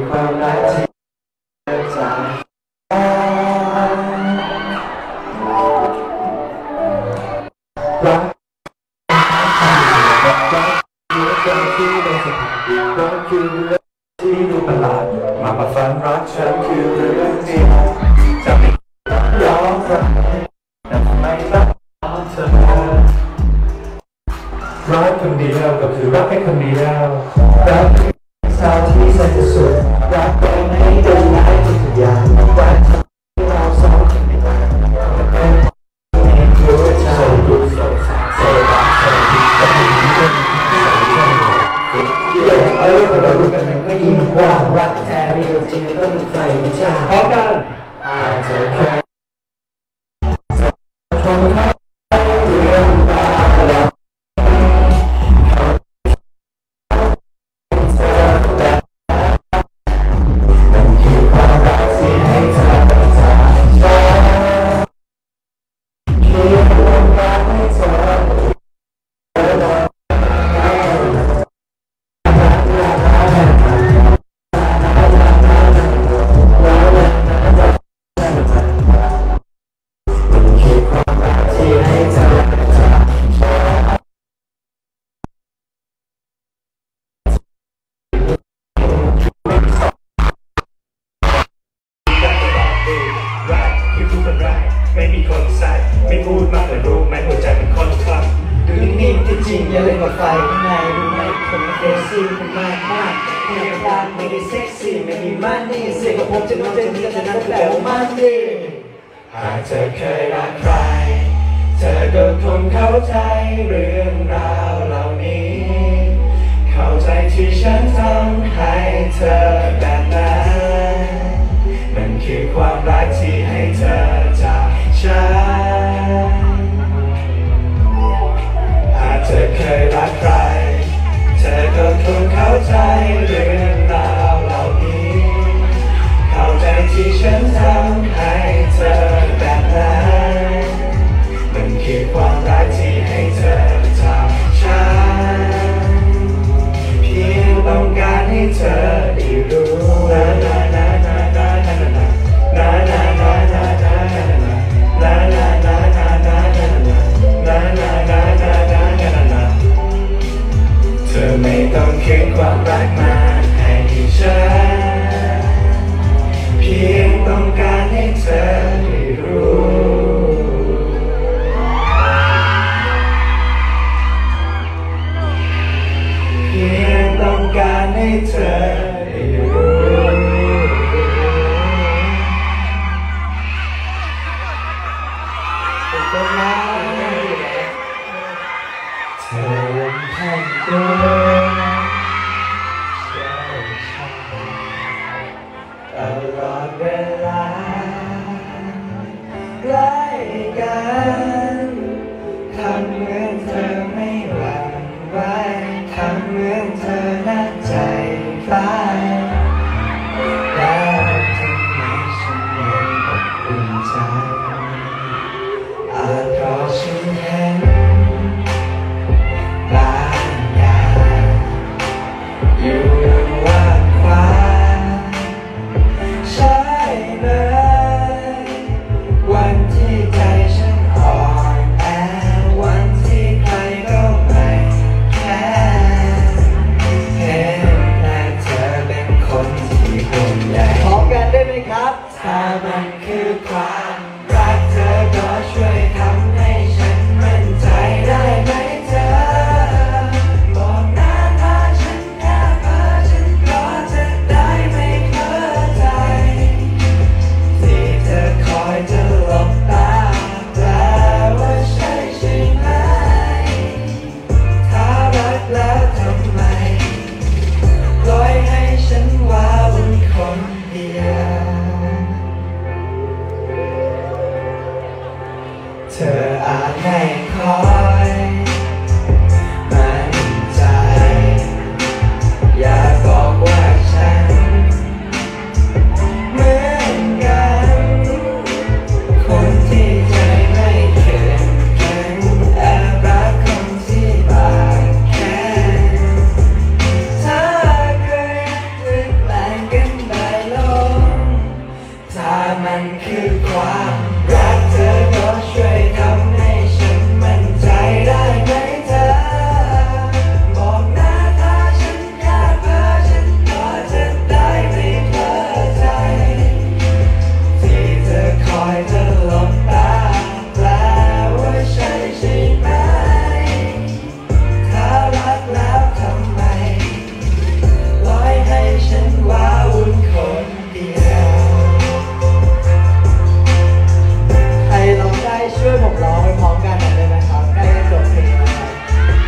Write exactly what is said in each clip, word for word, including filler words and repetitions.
ความรักที่เกิดจากรักรักที่เป็นสถานที่รักคือเรื่องที่ดูประหลาดมาประฝันรักฉันคือเรื่องจริงจะไม่ยอมรับแต่ทำไมรักเธอรักคนเดียวก็คือรักแค่คนเดียวรักสาวที่แสนจะสุดรักก็ไม่ได้ร้ายทุกอย่างรักที่เราสองคนไม่ต่างกันในหัวใจโสดโสดโสดรักโสดที่จะมีเรื่องเรื่องอะไรก็เรารู้กันก็ยิ่งกว้างรักแท้มีจริงต้องมีใครไม่ใช่พร้อมกันอาจจะแค่ชมเขาเรื่องราวแล้วไม่มีคนใส่ไม่พูดมากเลยรู้ไหมหัวใจเป็นคนคลั่งดูนิ่งๆที่จริงอย่าเล่นกับไฟข้างในรู้ไหมผมเฟรซี่ผมมากมากไม่ได้ตาไม่ได้เซ็กซี่ไม่มีมันนี่เสียงของผมจะน้องเจนจะนั้นแต่ว่ามันนี่หากเธอเคยรักใครเธอก็คงเข้าใจเรื่องราวเหล่านี้เข้าใจที่ฉันทำให้เธอแบบนั้นมันคือความรักที่ให้เธอจากฉันหากเธอเคยรักใครเธอก็คงเข้าใจเรื่องราวเหล่านี้เข้าใจที่ฉันทำให้เธอแบบนั้นมันคือความรักที่ให้เธอจากฉันเพียงต้องการให้เธอได้รู้นะนะนะนะนะนะนะนะนะนะเธอไม่ต้องคืนความรักมาให้ฉันเพียงต้องการให้เธอได้รู้เพียงต้องการให้เธอได้รู้เธอยังแข็งเดินเชื่อฉันตลอดเวลาใกล้กันทำเหมือนเธอไม่หวั่นไหวทำเหมือนเธอน่าใจร้ายแล้วทำไมฉันยังอบอุ่นใจอาจเพราะฉันเห็นบางอย่างอยู่ว่างขวางใช่เลยวันที่ใจฉันอ่อนแอวันที่ใครก็ไม่แค่เห็นแต่เธอเป็นคนที่ห่วงใยพร้อมกันได้ไหมครับถ้ามันคือความรักเธอก็ช่วยทำให้ฉันมั่นใจได้ไหมเธอบอกนะถ้าฉันแค่เพ้อฉันก็จะได้ไม่เข้าใจที่เธอคอยจะหลบตาแปลว่าใช่ใช่ไหมถ้ารักแล้วทำไมปล่อยให้ฉันว้าวุ่นคนเดียวมันคือความรักเธอก็ช่วยทำให้ฉันมั่นใจได้ไหมเธอบอกนะถ้าฉันแค่เพ้อฉันก็จะได้ไม่เพ้อใจที่เธอคอยจะหลบตาแปลว่าใช่ใช่ไหมถ้ารักแล้วทำไมปล่อยให้ฉันว้าวุ่นคนเดียวใครร้องได้ช่วยผมร้องไปพร้อมกันหน่อยได้ไหมครับใกล้จะจบเพลงแล้วครับ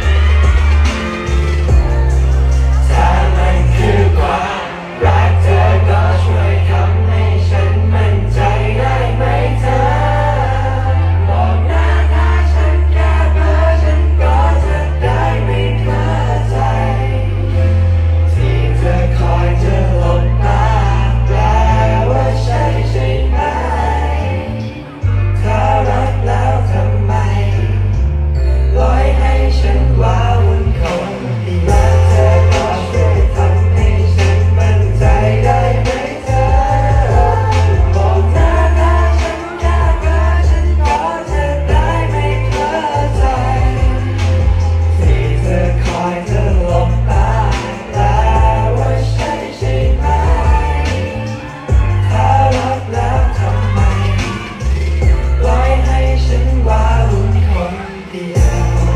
ถ้ามันคือความรักเธอก็ช่วยทำให้ฉันมั่นใจได้ไหมเธอบอกนะถ้าฉันแค่เพ้อฉันก็จะได้ไม่เพ้อใจที่เธอคอยจะหลบตาแปลว่าใช่ใช่ไหมถ้ารักแล้วทำไมปล่อยให้ฉันว้าวุ่นคนเดียวเธอก็ช่วยทำให้ฉันมั่นใจได้ไหมเธอบอกนะถ้าฉันแค่เพ้อฉันก็จะได้ไม่เพ้อใจที่เธอคอยจะหลบตาแปลว่าใช่ใช่ไหมถ้ารักแล้วทำไมปล่อยให้ฉันว้าวุ่นคนเดียว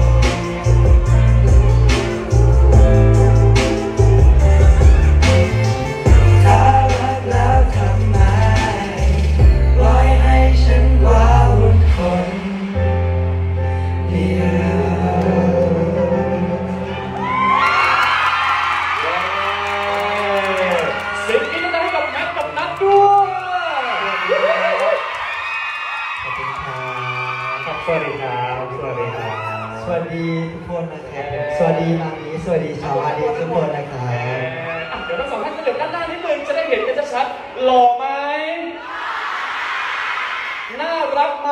ถ้ารักแล้วทำไมปล่อยให้ฉันว้าวุ่นคนเดียวเสียงกรี๊ดดังให้กับแม็กกับนัทด้วยขอบคุณครับครับสวัสดีครับสวัสดีครับสวัสดีทุกคนนะครับสวัสดีมามีสวัสดีชาวอาดีทุกคนนะครับอ่ะเดี๋ยวทั้งสองท่านขยับด้านหน้านิดนึงจะได้เห็นกันชัดๆหล่อไหมน่ารักไหม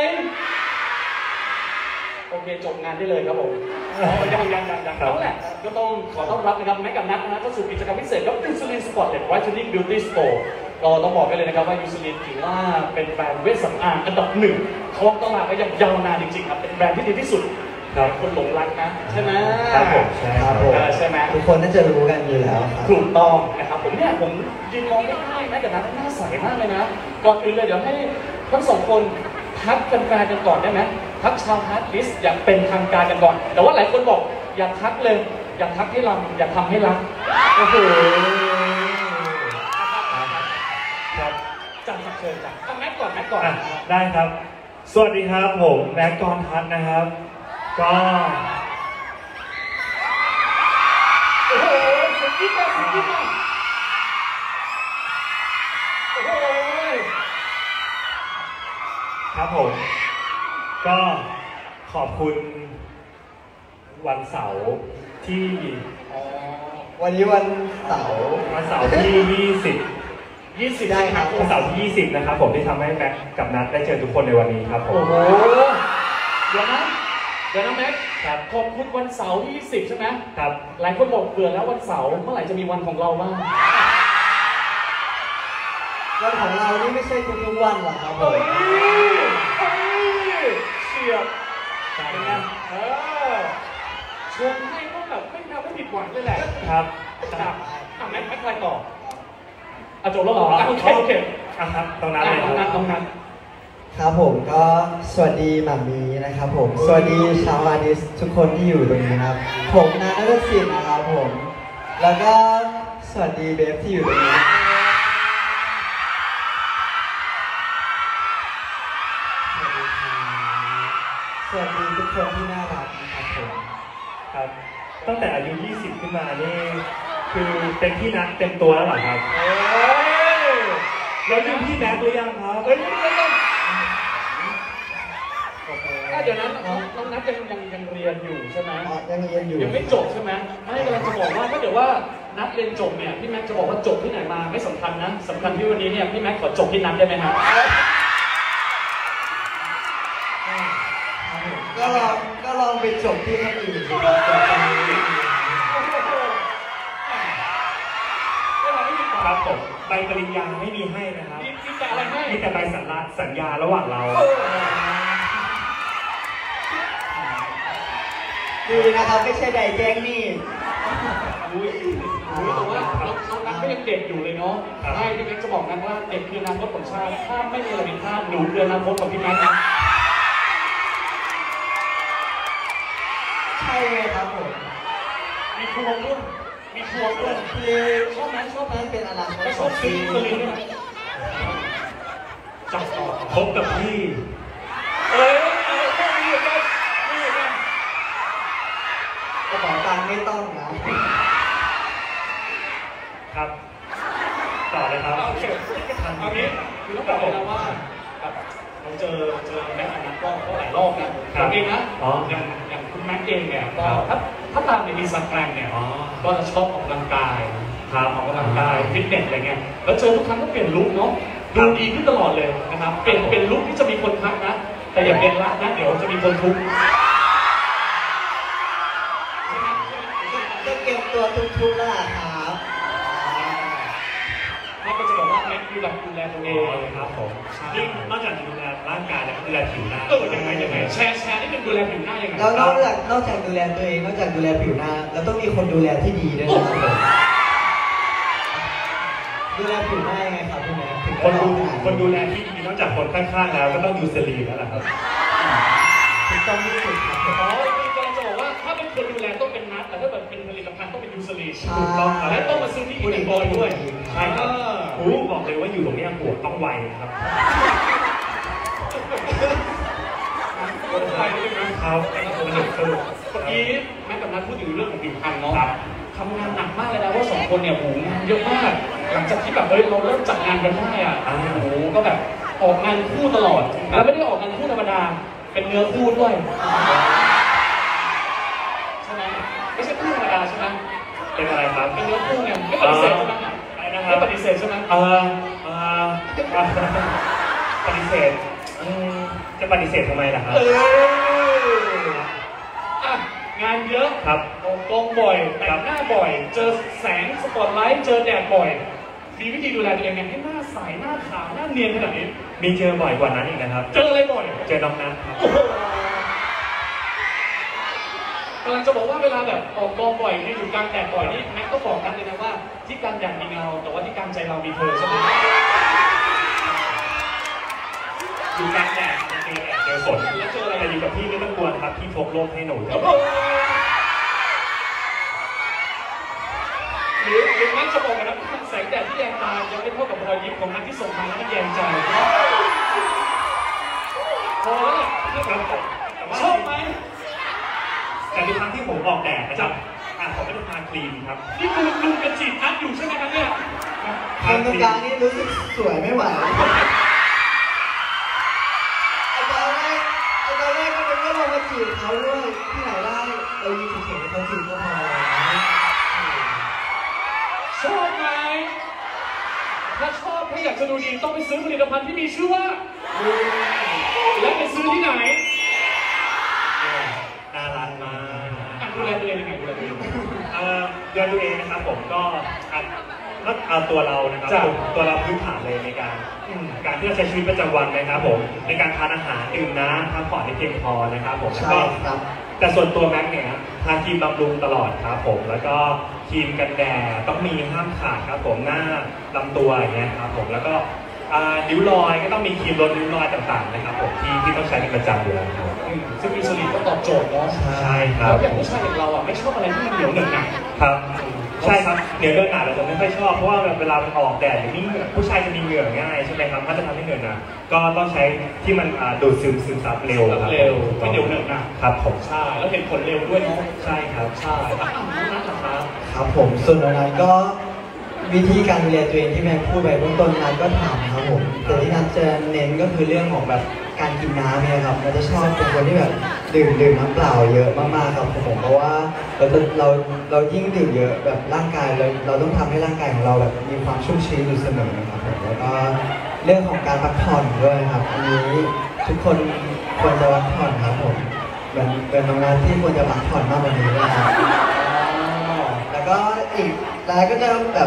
โอเคจบงานได้เลยครับผมยังยังยังยังนั่นแหละก็ต้องขอต้อนรับนะครับแม็กกับนัทนะฮะเข้าสู่กิจกรรมพิเศษกับยูซิลินสปอร์ตเลดไวท์เทนนิ่งบิวตี้สโตร์ก็ต้องบอกกันเลยนะครับว่ายูซิลินถือว่าเป็นแบรนด์เวชสำอางอันดับหนึ่งครองตลาดมาอย่างยาวนานจริงๆครับเป็นแบรนด์ที่ดีที่สุดคนหลงรักนะใช่ไหมครับผมใช่ครับผมใช่ไหมทุกคนน่าจะรู้กันอยู่แล้วครับถูกต้องนะครับผมเนี่ยผมยืนมองง่ายๆแม็กกับนัทหน้าใสมากเลยนะก่อนอื่นเลยเดี๋ยวให้ทั้งสองคนทักแฟนๆกันก่อนได้ไหมทักชาวฮาร์ดดิสอยากเป็นทางการกันก่อนแต่ว่าหลายคนบอกอยากทักเลยอยากทักให้รำอยากทำให้รักโอ้โหครับจังสักเชิญจังเอาแม็กก่อนแม็กก่อนได้ครับสวัสดีครับผมแม็กกรทัศน์นะครับก็โอ้โหสุดยอดสุดยอดโอ้โหครับผมก็ขอบคุณวันเสาร์ที่วันนี้วันเสาร์วันเสาร์ที่ยี่สิบยี่สิบได้ครับวันเสาร์ที่ยี่สิบนะครับผมที่ทำให้แม็กกับนัทได้เจอทุกคนในวันนี้ครับผมโอ้โหเดี๋ยวนะเดี๋ยวนะแม็กครับขอบคุณวันเสาร์ที่ยี่สิบใช่ไหมครับหลายคนบอกเบื่อแล้ววันเสาร์เมื่อไหร่จะมีวันของเราบ้างวันของเรานี่ไม่ใช่ทุกวันหรอกครับผมเฉียบเป็นไงเออชมให้ก็แบบไม่ทำให้ผิดหวังเลยแหละครับครับอ่ะแม็กแม็กใครต่ออ่ะจบแล้วเหรอโอเคโอเคอ่ะครับตรงนั้นเลยครับตรงนั้นครับผมก็สวัสดีหม่ามีนะครับผมสวัสดีชาวอาดิสทุกคนที่อยู่ตรงนี้นะครับผมนัทศิลป์นะครับผมแล้วก็สวัสดีเบฟที่อยู่ตรงนี้สวัสดีทุกคนที่น่ารักนะครับผมครับตั้งแต่อายุยี่สิบขึ้นมานี่คือเต็มที่นักเต็มตัวแล้วเหรอครับแล้วลืมพี่แม็กหรือยังครับเฮ้ยเดี๋ยวนั้นน้องนัทยังยังยังเรียนอยู่ใช่ไหมยังเรียนอยู่ยังไม่จบใช่ไหมไม่กำลังจะบอกว่าถ้าเกิดว่านัทเรียนจบเนี่ยพี่แม็กจะบอกว่าจบที่ไหนมาไม่สำคัญนะสำคัญที่วันนี้เนี่ยพี่แม็กขอจบที่นัทได้ไหมครับก็ลองก็ลองไปจบที่คนอื่นครับผมใบปริญญาไม่มีให้นะครับมีแต่อะไรให้มีแต่ใบสัญญาสัญญาระหว่างเราดีนะครับไม่ใช่ใดแจ้งนี่อุ้ยอุ้ยแต่ว่าน้องนัทก็ยังเด็กอยู่เลยเนาะใช่พี่แม็กจะบอกนั้นว่าเด็กคืออนาคตของชาติถ้าไม่มีอะไรผิดพลาดหนูคืออนาคตของพี่แม็กนะใช่เลยครับผมมีพวงด้วยมีพวงด้วยคือชอบไหมชอบไหมเป็นอนาคตชอบซีรีส์ด้วยจับต่อพบกับพี่เอ้ยเอ้ยพวกนี้อยู่กันนี่อยู่กันกระเป๋าตังค์ไม่ต้องนะครับต่อเลยครับโอเคเอางี้คือต้องบอกเลยนะว่าแบบเราเจอเจอแม็กอันนั้นก็ก็หลายรอบนะจริงนะอย่างอย่างคุณแม็กเองเนี่ยก็ถ้าถ้าตามในอินสตาแกรมเนี่ยก็จะชอบออกกำลังกายทำออกกำลังกายฟิตเนสอะไรเงี้ยแล้วเจอทุกครั้งก็เปลี่ยนลุคเนาะดูดีขึ้นตลอดเลยนะครับเปลี่ยนเป็นลุคที่จะมีคนทักนะแต่อย่าเป็นละนะเดี๋ยวจะมีคนทุกข์ก็เก็บตัวทุกๆแล้วครับเขาก็จะบอกว่าแม็กดูแลดูแลตัวเองครับผมนี่นอกจากดูแลร่างกายแล้วดูแลผิวหน้าเออยังไงยังไงแชร์แชร์นี่เป็นดูแลผิวหน้ายังไงแล้วนอกจากนอกจากดูแลตัวเองนอกจากดูแลผิวหน้าแล้วต้องมีคนดูแลที่ดีด้วยนะครับดูแลผิวหน้ายังไงครับพี่แม่คนดูคนดูแลที่ดีนอกจากคนข้างๆแล้วก็ต้องยูซลีนแล้วล่ะครับถูกต้องที่สุดครับอ๋อคือกำลังจะบอกว่าถ้าเป็นคนดูแลต้องเป็นนัทแต่ถ้าแบบเป็นผลิตภัณฑ์ต้องเป็นยูซลีนถูกต้องและต้องมาซื้อที่อินเตอร์บอยด้วยใช่ครับอุ้ยบอกเลยว่าอยู่ตรงนี้ปวดต้องไวครับใช่ไหมครับเมื่อกี้แม่กับนัทพูดถึงเรื่องของผิวพรรณเนาะทำงานหนักมากเลยนะว่าสองคนเนี่ยโหงานเยอะมากหลังจากที่แบบเฮ้ยเราเริ่มจัดงานกันได้อ่ะโอ้โหก็แบบออกงานคู่ตลอดแล้วไม่ได้ออกงานคู่ธรรมดาเป็นเนื้อคู่ด้วยใช่ไหมไม่ใช่คู่ธรรมดาใช่ไหมเป็นอะไรครับเป็นเนื้อคู่เนี่ยไม่ปฏิเสธใช่ไหมไม่ปฏิเสธใช่ไหมเออเออปฏิเสธจะปฏิเสธทำไมล่ะครับงานเยอะครับกองบ่อยแต่งหน้าบ่อยเจอแสงสปอตไลท์เจอแดดบ่อยมีวิธีดูแลตัวเองไงให้หน้าใสหน้าขาวหน้าเนียนขนาดนี้มีเจอบ่อยกว่านั้นอีกนะครับเจออะไรบ่อยเจอน้องนัทครับกำลังจะบอกว่าเวลาแบบออกกองบ่อยนี่อยู่กลางแดดบ่อยนี่แม็กก็บอกนัทเลยนะว่าที่กลางแดดมีเงาแต่ว่าที่กลางใจเรามีเธอใช่ไหมอยู่กลางแดดเจอแดดเจอฝนแล้วเจออะไรแต่อยู่กับพี่ไม่ต้องกลัวครับพี่พกร่มให้หนูหรือหรือแม็กจะบอกกันนะแสงแดดที่แยงตายังไม่เท่ากับรอยยิ้มของนัทที่ส่งมาแล้วมันแยงใจพอแล้วชอบไหมแต่ทุกครั้งที่ผมออกแดดนะครับอ่ะผมก็จะทาครีมครับนี่คุณลุงกระจีบนัทอยู่ใช่ไหมครับเนี่ยคนตรงกลางนี่รู้สึกสวยไม่ไหวไอ้ตอนแรกไอ้ตอนแรกก็เป็นว่าเรามาจีบเขาด้วยที่ไหนได้เรายืนเฉยๆเขาจีบก็พอชอบไหมถ้าชอบถ้าอยากจะดูดีต้องไปซื้อผลิตภัณฑ์ที่มีชื่อว่าและไปซื้อที่ไหนน่ารักมากดูแลตัวเองยังไงดูแลตัวเองดูแลตัวเองนะครับผมก็ก็เอาตัวเรานะครับตัวเราพื้นฐานเลยในการการที่เราใช้ชีวิตประจำวันนะครับผมในการทานอาหารดื่มน้ำพักผ่อนให้เพียงพอนะครับผมแล้วก็แต่ส่วนตัวแม็กเนี่ยทาครีมบำรุงตลอดครับผมแล้วก็ครีมกันแดดต้องมีห้ามขาดครับผมหน้าลำตัวอย่างเงี้ยครับผมแล้วก็นิ้วรอยก็ต้องมีครีมลดนิ้วรอยต่างๆนะครับผมที่ที่ต้องใช้เป็นประจำอยู่แล้วครับซึ่งอินซูลินก็ตอบโจทย์เนาะใช่ครับแล้วอย่างผู้ชายอย่างเราอ่ะไม่ชอบอะไรที่มันเหนียวหนึบหนักครับใช่ครับเหนียวเดินหนาเราจะไม่ค่อยชอบเพราะว่าเวลามันออกแดดหรือนี่ผู้ชายจะมีเหงื่อง่ายใช่ไหมครับถ้าจะทำให้เหงื่อหนาก็ต้องใช้ที่มันดูดซึมซึมซับเร็วครับเร็วไม่เหนียวหนึบนะครับผมใช่แล้วเห็นผลเร็วด้วยเนาะใช่ครับใช่ครับครับผมส่วนนั้นก็วิธีการดูแลตัวเองที่แม่พูดไปเบื้องต้นนั้นก็ถามครับผมแต่ที่นัทจะเน้นก็คือเรื่องของแบบการกินน้ำเนี่ยครับเราจะชอบเป็นคนที่แบบดื่มดื่มน้ำเปล่าเยอะมากๆครับผมเพราะว่าเราเราเรายิ่งดื่มเยอะแบบร่างกายเราเราต้องทำให้ร่างกายของเราแบบมีความชุ่มชื้นอยู่เสมอนะครับผมแล้วก็เรื่องของการพักผ่อนด้วยครับอันนี้ทุกคนควรจะพักผ่อนครับผมเป็นเป็นโรงงานที่ควรจะพักผ่อนมากกว่านี้ด้วยครับแล้วก็อีกรายก็จะแบบ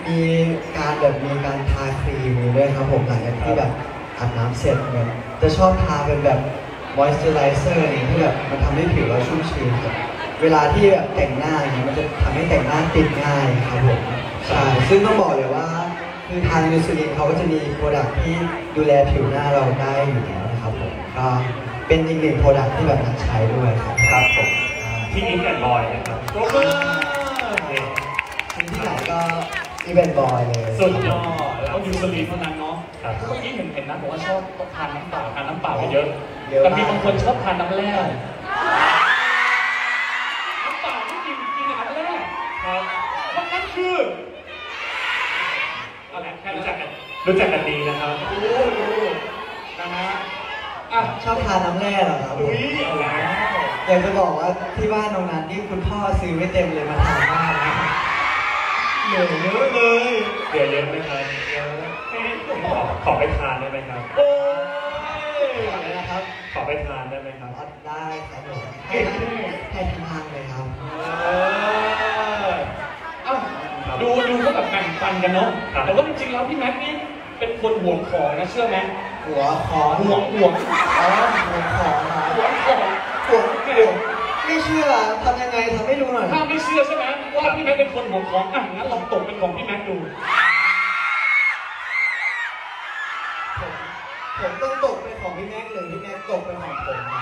มีการแบบมีการทาครีมด้วยครับผมหลังจากที่แบบอาบน้ำเสร็จเนี่ยจะชอบทาเป็นแบบมอยส์เจอไรเซอร์นี่ที่แบบมันทำให้ผิวเราชุ่มชื้นครับเวลาที่แบบแต่งหน้าอย่างเงี้ยมันจะทำให้แต่งหน้าติดง่ายครับผมใช่ซึ่งต้องบอกเลยว่าคือทางยูซูลินเขาก็จะมีโปรดักที่ดูแลผิวหน้าเราได้อยู่แล้วนะครับผมก็เป็นอีกหนึ่งโปรดักที่แบบนักใช้ด้วยครับครับผมที่อินแอนด์บอยนะครับโรเบิร์ตที่ไหนก็อีเวนต์บอยเลยสุดยอดแล้วก็ยูสลีนเท่านั้นเนาะเมื่อกี้เห็นเห็นนะบอกว่าชอบทานน้ำเปล่าทานน้ำเปล่าไปเยอะแต่มีบางคนชอบทานน้ำแร่น้ำเปล่าไม่กินกินแต่น้ำแร่ครับเพราะนั่นคืออะไรแค่รู้จักกันรู้จักกันดีนะครับรู้รู้นะฮะอ่ะชอบทานน้ำแร่เหรอครับอุ้ยเอาแล้วอยากจะบอกว่าที่บ้านตรงนั้นที่คุณพ่อซื้อไม่เต็มเลยมาทานบ้านนะเหลือเยอะเลยเดี๋ยวเย็นไหมครับขอขอไปทานได้ไหมครับโอ้ยอะไรนะครับขอไปทานได้ไหมครับได้ครับผมให้ให้ทางเลยครับเออเอ้าดูดูก็แบบแบ่งปันกันเนาะแต่ว่าจริงๆแล้วพี่แม็กนี่เป็นคนหวงของนะเชื่อไหมหัวขอหวงหวงอ๋อหัวขอครับหวงของหัวเดี๋ยวไม่เชื่อทำยังไงทำให้ดูหน่อยถ้าไม่เชื่อใช่ไหมว่าพี่แม็กเป็นคนหวงของอ่ะงั้นลองตกเป็นของพี่แม็กดูผมผมต้องตกเป็นของพี่แม็กหรือพี่แม็กตกเป็นของผมนะ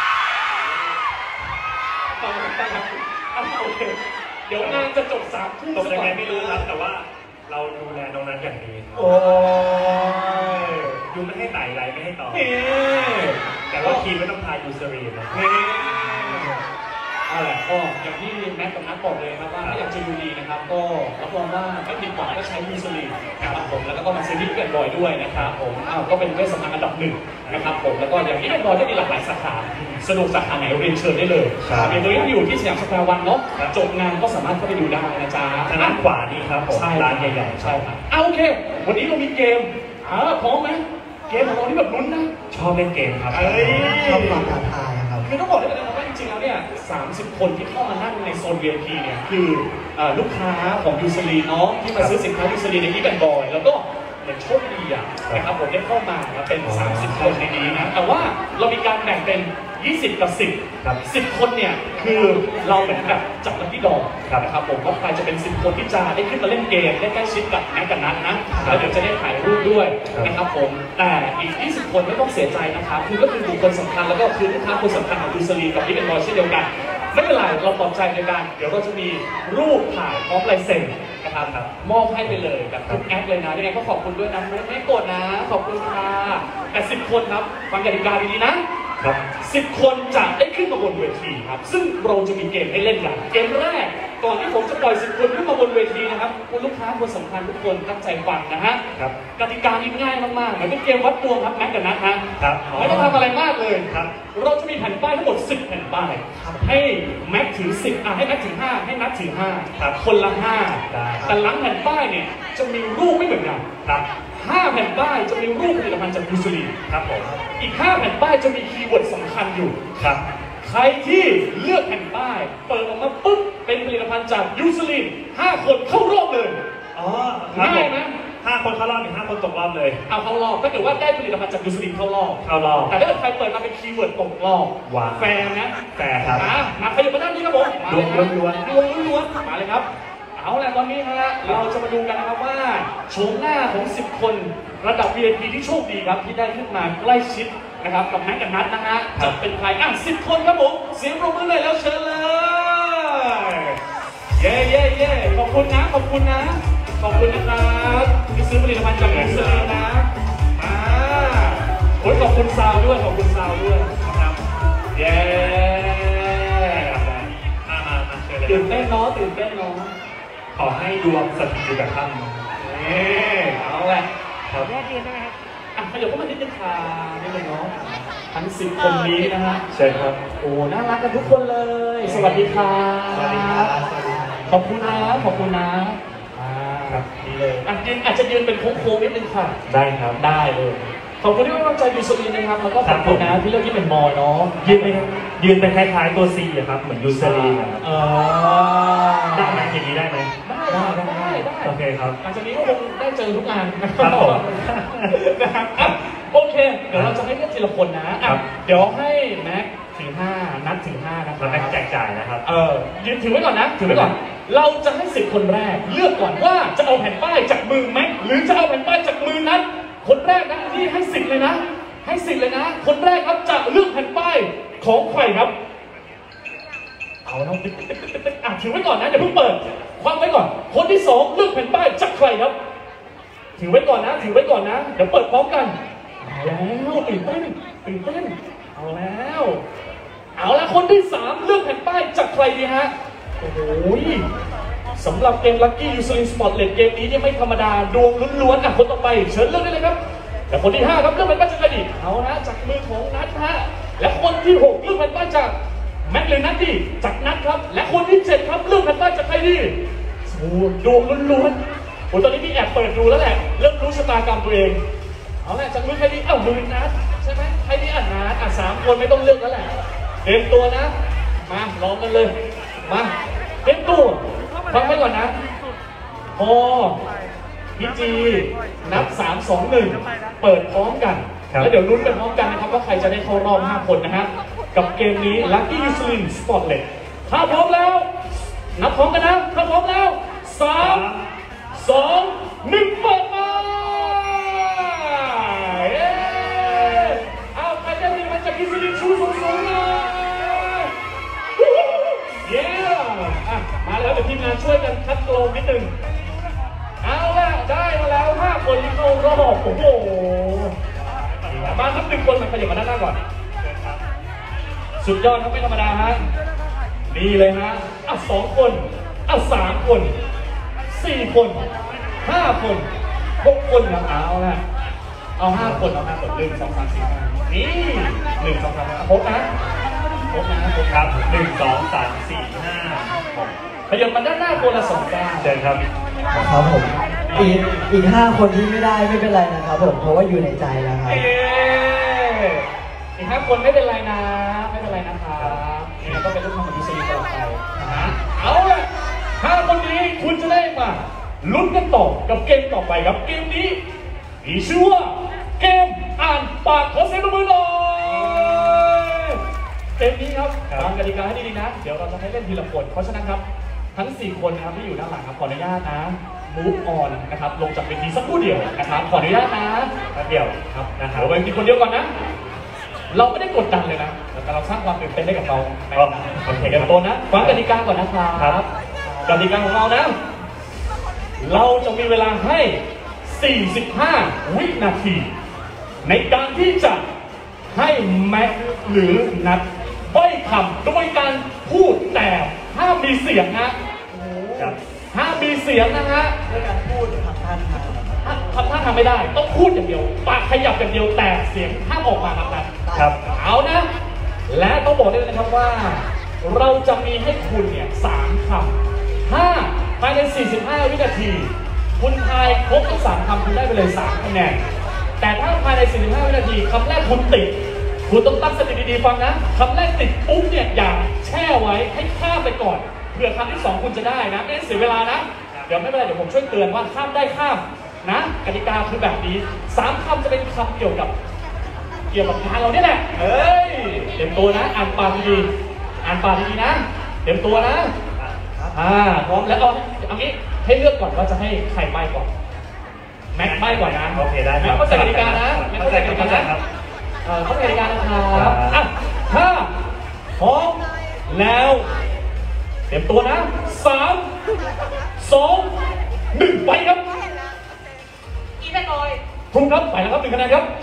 ฟังฟังครับอ่ะโอเคเดี๋ยวงานจะจบสามทุ่มตกยังไงไม่รู้ครับแต่ว่าเราดูแลตรงนั้นอย่างดีครับโอ้ยยูไม่ให้ไต่ไรไม่ให้ต่อนี่แต่ว่าทีมไม่ต้องทายยูเซรีนนะนี่เอาล่ะก็อย่างที่แม็กกับนัทบอกเลยครับว่าถ้าอยากจะดูดีนะครับก็รับรองว่าไม่ผิดหวังก็ใช้ยูสลีนนะครับผมแล้วก็มาซื้อที่เป็นบอยด้วยนะครับผมอ้าวก็เป็นเวชสำอางอันดับหนึ่งนะครับผมแล้วก็อย่างที่เป็นบอยก็มีหลากหลายสาขาสะดวกสาขาไหนเรียนเชิญได้เลยเรียนโดยที่อยู่ที่สยามสแควร์วันเนาะจบงานก็สามารถเข้าไปดูได้นะจ๊ะทางด้านขวานี่ครับผมใช่ร้านใหญ่ๆใช่ครับอ้าวโอเควันนี้เรามีเกมอ่าพร้อมไหมเกมของเราที่แบบลุ้นนะชอบเล่นเกมครับเอ้ยชอบความท้าทายครับคือต้องบอกได้เลยนะครับว่าจริงๆแล้วเนี่ยสามสิบคนที่เข้ามานั่งในโซน วี ไอ พี เนี่ยคือเอ่อลูกค้าของยูซลีเนาะที่มาซื้อสินค้ายูซลีในที่แบนบอยแล้วก็เหมือนโชคดีอ่ะนะครับผมได้เข้ามานะเป็นสามสิบคนในนี้นะแต่ว่าเรามีการแบ่งเป็นยี่สิบกับสิบครับสิบคนเนี่ยคือเราเหมือนแบบจับลัคกี้ดอนะครับผมว่าใครจะเป็นสิบคนที่จะได้ขึ้นมาเล่นเกมได้ใกล้ชิดกับแม็กกับนัทนะแล้วเดี๋ยวจะได้ถ่ายรูปด้วยนะครับผมแต่อีกยี่สิบคนไม่ต้องเสียใจนะครับคือก็คือบุคคลสำคัญแล้วก็คือลูกค้าคนสำคัญของยูซลีกับที่เป็นบอยเช่นเดียวกันไม่เป็นไรเราปลอบใจในการเดี๋ยวเราจะมีรูปถ่ายพร้อมลายเซ็นนะครับมอบให้ไปเลยแบบทุกแอคเลยนะยังไงก็ขอบคุณด้วยนะไม่ไม่โกรธนะขอบคุณค่ะแต่สิบคนครับฟังกติกาดีๆนะครับสิบคนจะได้ขึ้นมาบนเวทีครับซึ่งเราจะมีเกมให้เล่นกันเกมแรกก่อนที่ผมจะปล่อยสิบคนขึ้นมาบนเวทีนะครับคุณลูกค้าคนสำคัญทุกคนตั้งใจฟังนะฮะกติกาง่ายมากๆเหมือนเป็นเกมวัดดวงครับแม็กกับนัทฮะไม่ต้องทำอะไรมากเลยครับเราจะมีแผ่นป้ายทั้งหมดสิบแผ่นป้ายให้แม็กถือสิบอ่ะให้แม็กถือห้าให้นัทถือห้าคนละห้าแต่หลังแผ่นป้ายเนี่ยจะมีรูปไม่เหมือนกันครับห้าแผ่นป้ายจะมีรูปผลิตภัณฑ์จากยูซลีครับผมอีกห้าแผ่นป้ายจะมีคีย์เวิร์ดสำคัญอยู่ครับใครที่เลือกแผ่นป้ายเปิดออกมาปุ๊บเป็นผลิตภัณฑ์จากยูซลีห้าคนเข้ารอบเลยอ๋อง่ายไหมห้าคนเข้ารอบหนึ่งห้าคนตกรอบเลยเอาเข้ารอบถ้าเกิดว่าได้ผลิตภัณฑ์จากยูซลีเข้ารอบเข้ารอบแต่ถ้าเกิดใครเปิดมาเป็นคีย์เวิร์ดตกรอบว้าแฟร์นะแฟร์ครับอ่ะมาขยับมาด้านนี้ครับผมดวงล้วนๆดวงล้วนๆมาเลยครับเอาล่ะตอนนี้ฮะเราจะมาดูกันนะครับว่าโฉมหน้าของสิบคนระดับ วี ไอ พี ที่โชคดีครับที่ได้ขึ้นมาใกล้ชิดนะครับกับแม็กกับนัทนะฮะจะเป็นใครอ่ะสิบคนครับผมเสียงปรบมือเลยแล้วเชิญเลยเย้เย้เย้ขอบคุณนะขอบคุณนะขอบคุณนะครับที่ซื้อผลิตภัณฑ์จากยูซลีนะอ่าโอ้ยขอบคุณซาวด้วยขอบคุณซาวด้วยนะครับเย้มามามาเชิญเลยตื่นเต้นเนาะตื่นเต้นเนาะขอให้ดวงสถิตอยู่กับท่านนี่เอาแหละครับยอดเยี่ยมนะครับอ่ะขยับเข้ามานิดนึงค่ะนิดนึงเนาะทั้งสิบคนนี้นะฮะเชิญครับโอ้น่ารักกันทุกคนเลยสวัสดีค่ะสวัสดีครับขอบคุณนะขอบคุณนะอ่าครับดีเลยอ่ะยืนอาจจะยืนเป็นโค้งๆนิดนึงค่ะได้ครับได้เลยขอบคุณที่ไว้วางใจยูซลีนะครับแล้วก็ขอบคุณนะที่เลือกที่เป็นมอเนาะยืนไปยืนเป็นคล้ายๆตัว C อะครับเหมือนยูซลีนะครับเออได้ไหมอย่างนี้ได้ไหมได้ได้ได้โอเคครับหลังจากนี้ก็คงได้เจอทุกงานนะคครัรับบผมนะครับอ่ะโอเค เดี๋ยวเราจะให้เลือกทีละคนนะอ่ะครับเดี๋ยวให้แม็กถือห้านัดถือห้านะครัเราบแม็กแจกจ่ายนะครับเออยืนถือไว้ก่อนนะ ถือไว้ก่อน เราจะให้สิบคนแรกเลือกก่อนว่าจะเอาแผ่นป้ายจากมือแม็กหรือจะเอาแผ่นป้ายจากมือนัดคนแรกนะนี่ให้สิบเลยนะ ให้สิบเลยนะ คนแรกครับจะเลือกแผ่นป้ายของใครครับ เอาแล้วติ๊กติ๊กติ๊กติ๊กติ๊กอ่ะถือไว้ก่อนนะอย่าเพิ่งเปิดคว่ำไว้ก่อน คนที่สองเลือกแผ่นป้ายจากใครครับ ถือไว้ก่อนนะ ถือไว้ก่อนนะ เดี๋ยวเปิดพร้อมกันเอาแล้วตื่นเต้นตื่นเต้นเอาแล้ว เอาละคนที่สามเลือกแผ่นป้ายจากใครดีฮะ โอ้โหสำหรับเกม Lucky Usually Spotlet เกมนี้เนี่ยไม่ธรรมดาดวงล้วนๆอ่ะคนต่อไปเชิญเลือกได้เลยครับและคนที่ห้าครับเลือกแผ่นป้ายจากใครดีเอานะจากมือของนัทฮะและคนที่หกเลือกแผ่นป้ายจากแม็กหรือนัทดีจากนัทครับและคนที่เจ็ดครับเลือกแผ่นป้ายจากใครดีโอ้ดวงล้วนๆโอ้ตอนนี้พี่แอบเปิดดูแล้วแหละเริ่มรู้ชะตากรรมตัวเองเอาแหละจากมือใครดีเอ้ามือนัทใช่ไหมใครดีอ่ะนัทอ่ะสามคนไม่ต้องเลือกแล้วแหละเตรียมตัวนะมาลองกันเลยมาเตรียมตัวฟังไว้ก่อนนะพอพี่จีนับสาม สอง หนึ่งเปิดพร้อมกันแล้วเดี๋ยวลุ้นกันพร้อมกันนะครับว่าใครจะได้เข้ารอบห้าคนนะฮะกับเกมนี้ Lucky Usually Spotlet ถ้าพร้อมแล้วนับพร้อมกันนะถ้าพร้อมแล้วสาม สอง หนึ่งเปิดมาเย้เอาใครจะมีมันจาก Usually ชูสูงๆเลยเย้อ่ะมาแล้วเดี๋ยวทีมงานช่วยกันคัดกรองนิดนึงเอาละได้มาแล้วห้าคนที่เข้ารอบโอ้โหมาครับหนึ่งคนมาขยับมาด้านหน้าก่อนสุดยอดครับไม่ธรรมดาฮะนี่เลยฮะอ่ะสองคนอ่ะสามคนสี่คนห้าคนหกคนครับเอาละเอาห้าคนเอาห้าคนหนึ่งสองสามสี่ห้านี่หนึ่งสองสามสี่ครบนะครบนะครบครับหนึ่งสองสามสี่ห้าหกขยับมาด้านหน้าคนละสองก้าวเชิญครับครับผมอีกอีกห้าคนที่ไม่ได้ไม่เป็นไรนะครับผมเพราะว่าอยู่ในใจแล้วครับเอ๊ะอีกห้าคนไม่เป็นไรนะไม่เป็นไรนะครับนี่ก็เป็นลูกน้องของยูซีต่อไปนะเอาละห้าคนนี้คุณจะได้มาลุ้นกันต่อกับเกมต่อไปครับเกมนี้มีชื่อว่าเกมอ่านปากขอเสียงปรบมือหน่อยเกมนี้ครับฟังกติกาให้ดีๆนะเดี๋ยวเราจะให้เล่นทีละคนเพราะฉะนั้นครับทั้งสี่คนนะครับที่อยู่ด้านหลังครับขออนุญาตนะ move on นะครับลงจากเวทีสักครู่เดียวนะครับขออนุญาตนะแป๊บเดียวครับนะครับเราไปทีคนเดียวก่อนนะเราไม่ได้กดดันเลยนะแต่เราสร้างความตื่นเต้นให้กับเราโอเคกันตัวนะฟังกติกาก่อนนะครับกติกาของเรานะเราจะมีเวลาให้สี่สิบห้าวินาทีในการที่จะให้แม็กหรือนัดบ้อยคำโดยการพูดแต่ห้ามมีเสียงนะห้ามมีเสียงนะฮะด้วยการพูดทำท่าทางทำท่าทำไม่ได้ต้องพูดอย่างเดียวปากขยับอย่างเดียวแต่เสียงห้ามออกมาครับนะครับเอานะและต้องบอกด้วยนะครับว่าเราจะมีให้คุณเนี่ยสามคำถ้าภายในสี่สิบห้าวินาทีคุณทายครบทั้งสามคำคุณได้ไปเลยสามคะแนนแต่ถ้าภายในสี่สิบห้าวินาทีคำแรกคุณติดคุณต้องตั้งสติดีๆฟังนะคำแรกติดปุ๊บเนี่ยอย่าแช่ไว้ให้ข้ามไปก่อนเผื่อคำที่สองคุณจะได้นะไม่เสียเวลานะเดี๋ยวไม่เป็นไรเดี๋ยวผมช่วยเตือนว่าข้ามได้ข้ามนะกติกาคือแบบนี้สามคำจะเป็นคำเกี่ยวกับเกี่ยวกับงานเราเนี่ยแหละเฮ้ยเตรียมตัวนะอ่านปากดีๆอ่านปากดีๆนะเตรียมตัวนะอ่าพร้อมแล้วเอาเอางี้ให้เลือกก่อนว่าจะให้ใครไปก่อนแม็กไปก่อนนะโอเคได้ครับแม็กเข้าใจกติกานะแม็กเข้าใจกติกานะเออเข้าใจกติกานะครับอ่ะถ้าพร้อมแล้วเตรียมตัวนะสามสองหนึ่งไปครับอีแม่น้อยถูกครับไปแล้วครับหนึ่งคะแนนครับ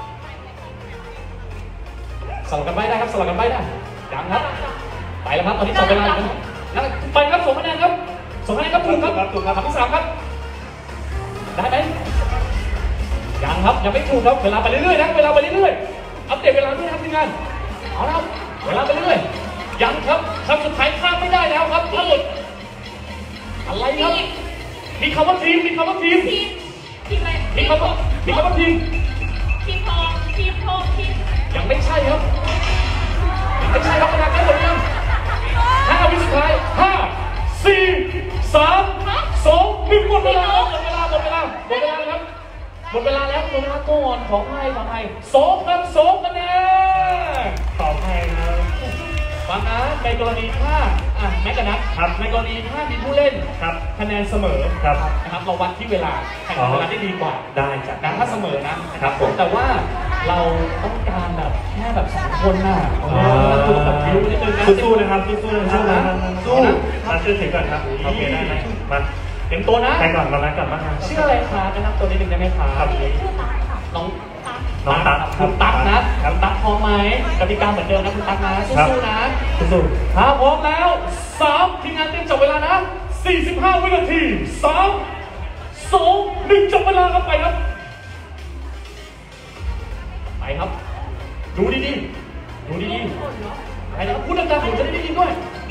สลับกันไปได้ครับสลับกันไปได้ยังครับไปแล้วครับตอนนี้จับเวลาอยู่นะไปครับสองคะแนนครับสองคะแนนครับถูกครับถูกครับคำที่สามครับได้ไหมยังครับยังไม่ถูกครับเวลาไปเรื่อยๆนะเวลาไปเรื่อยๆอัปเดตเวลาด้วยครับทีมงานเอาแล้วเวลาไปเรื่อยยังครับคำสุดท้ายข้ามไม่ได้แล้วครับทั้งหมดอะไรครับมีคำว่าทีมมีคำว่าทีมทีมทีมอะไรมีคำว่ามีคำว่าทีมทีมทองทีมทองทีมยังไม่ใช่ครับยังไม่ใช่ครับขนาดนั้นหมดยังห้าวิสุดท้ายห้าสี่สามสองหนึ่งหมดเวลาหมดเวลาแล้วหมดเวลาก่อนขอให้ขอให้สองครับสองคะแนนขอให้ครับฟังนะในกรณีถ้าอ่ะแม็กกันนะครับในกรณีถ้ามีผู้เล่นครับคะแนนเสมอครับนะครับเราวัดที่เวลาแข่งเวลาได้ดีกว่าได้จ้ะนะถ้าเสมอนะครับผมแต่ว่าเราต้องการแบบแค่แบบสองคนน่ะเออแล้วตัวแบบวิวนิดนึงนะสู้ๆนะครับสู้ๆนะครับนะสู้มาชื่อถึงก่อนครับโอเคได้ไหมมาเตรียมตัวนะใครก่อนมาแล้วก่อนมาชื่ออะไรครับแนะนำตัวนิดนึงได้ไหมครับครับน้องน้องตั๊กคุณตั๊กนะคุณตั๊กพร้อมไหมกติกาเหมือนเดิมนะคุณตั๊กนะสู้ๆนะสู้ถ้าพร้อมแล้วสามทีมงานเตรียมจับเวลานะสี่สิบห้าวินาทีสามสองหนึ่งจับเวลาครับไปครับไปครับดูดีๆดูดีๆไปนะครับพูดดังๆผมจะได้ยินด้วย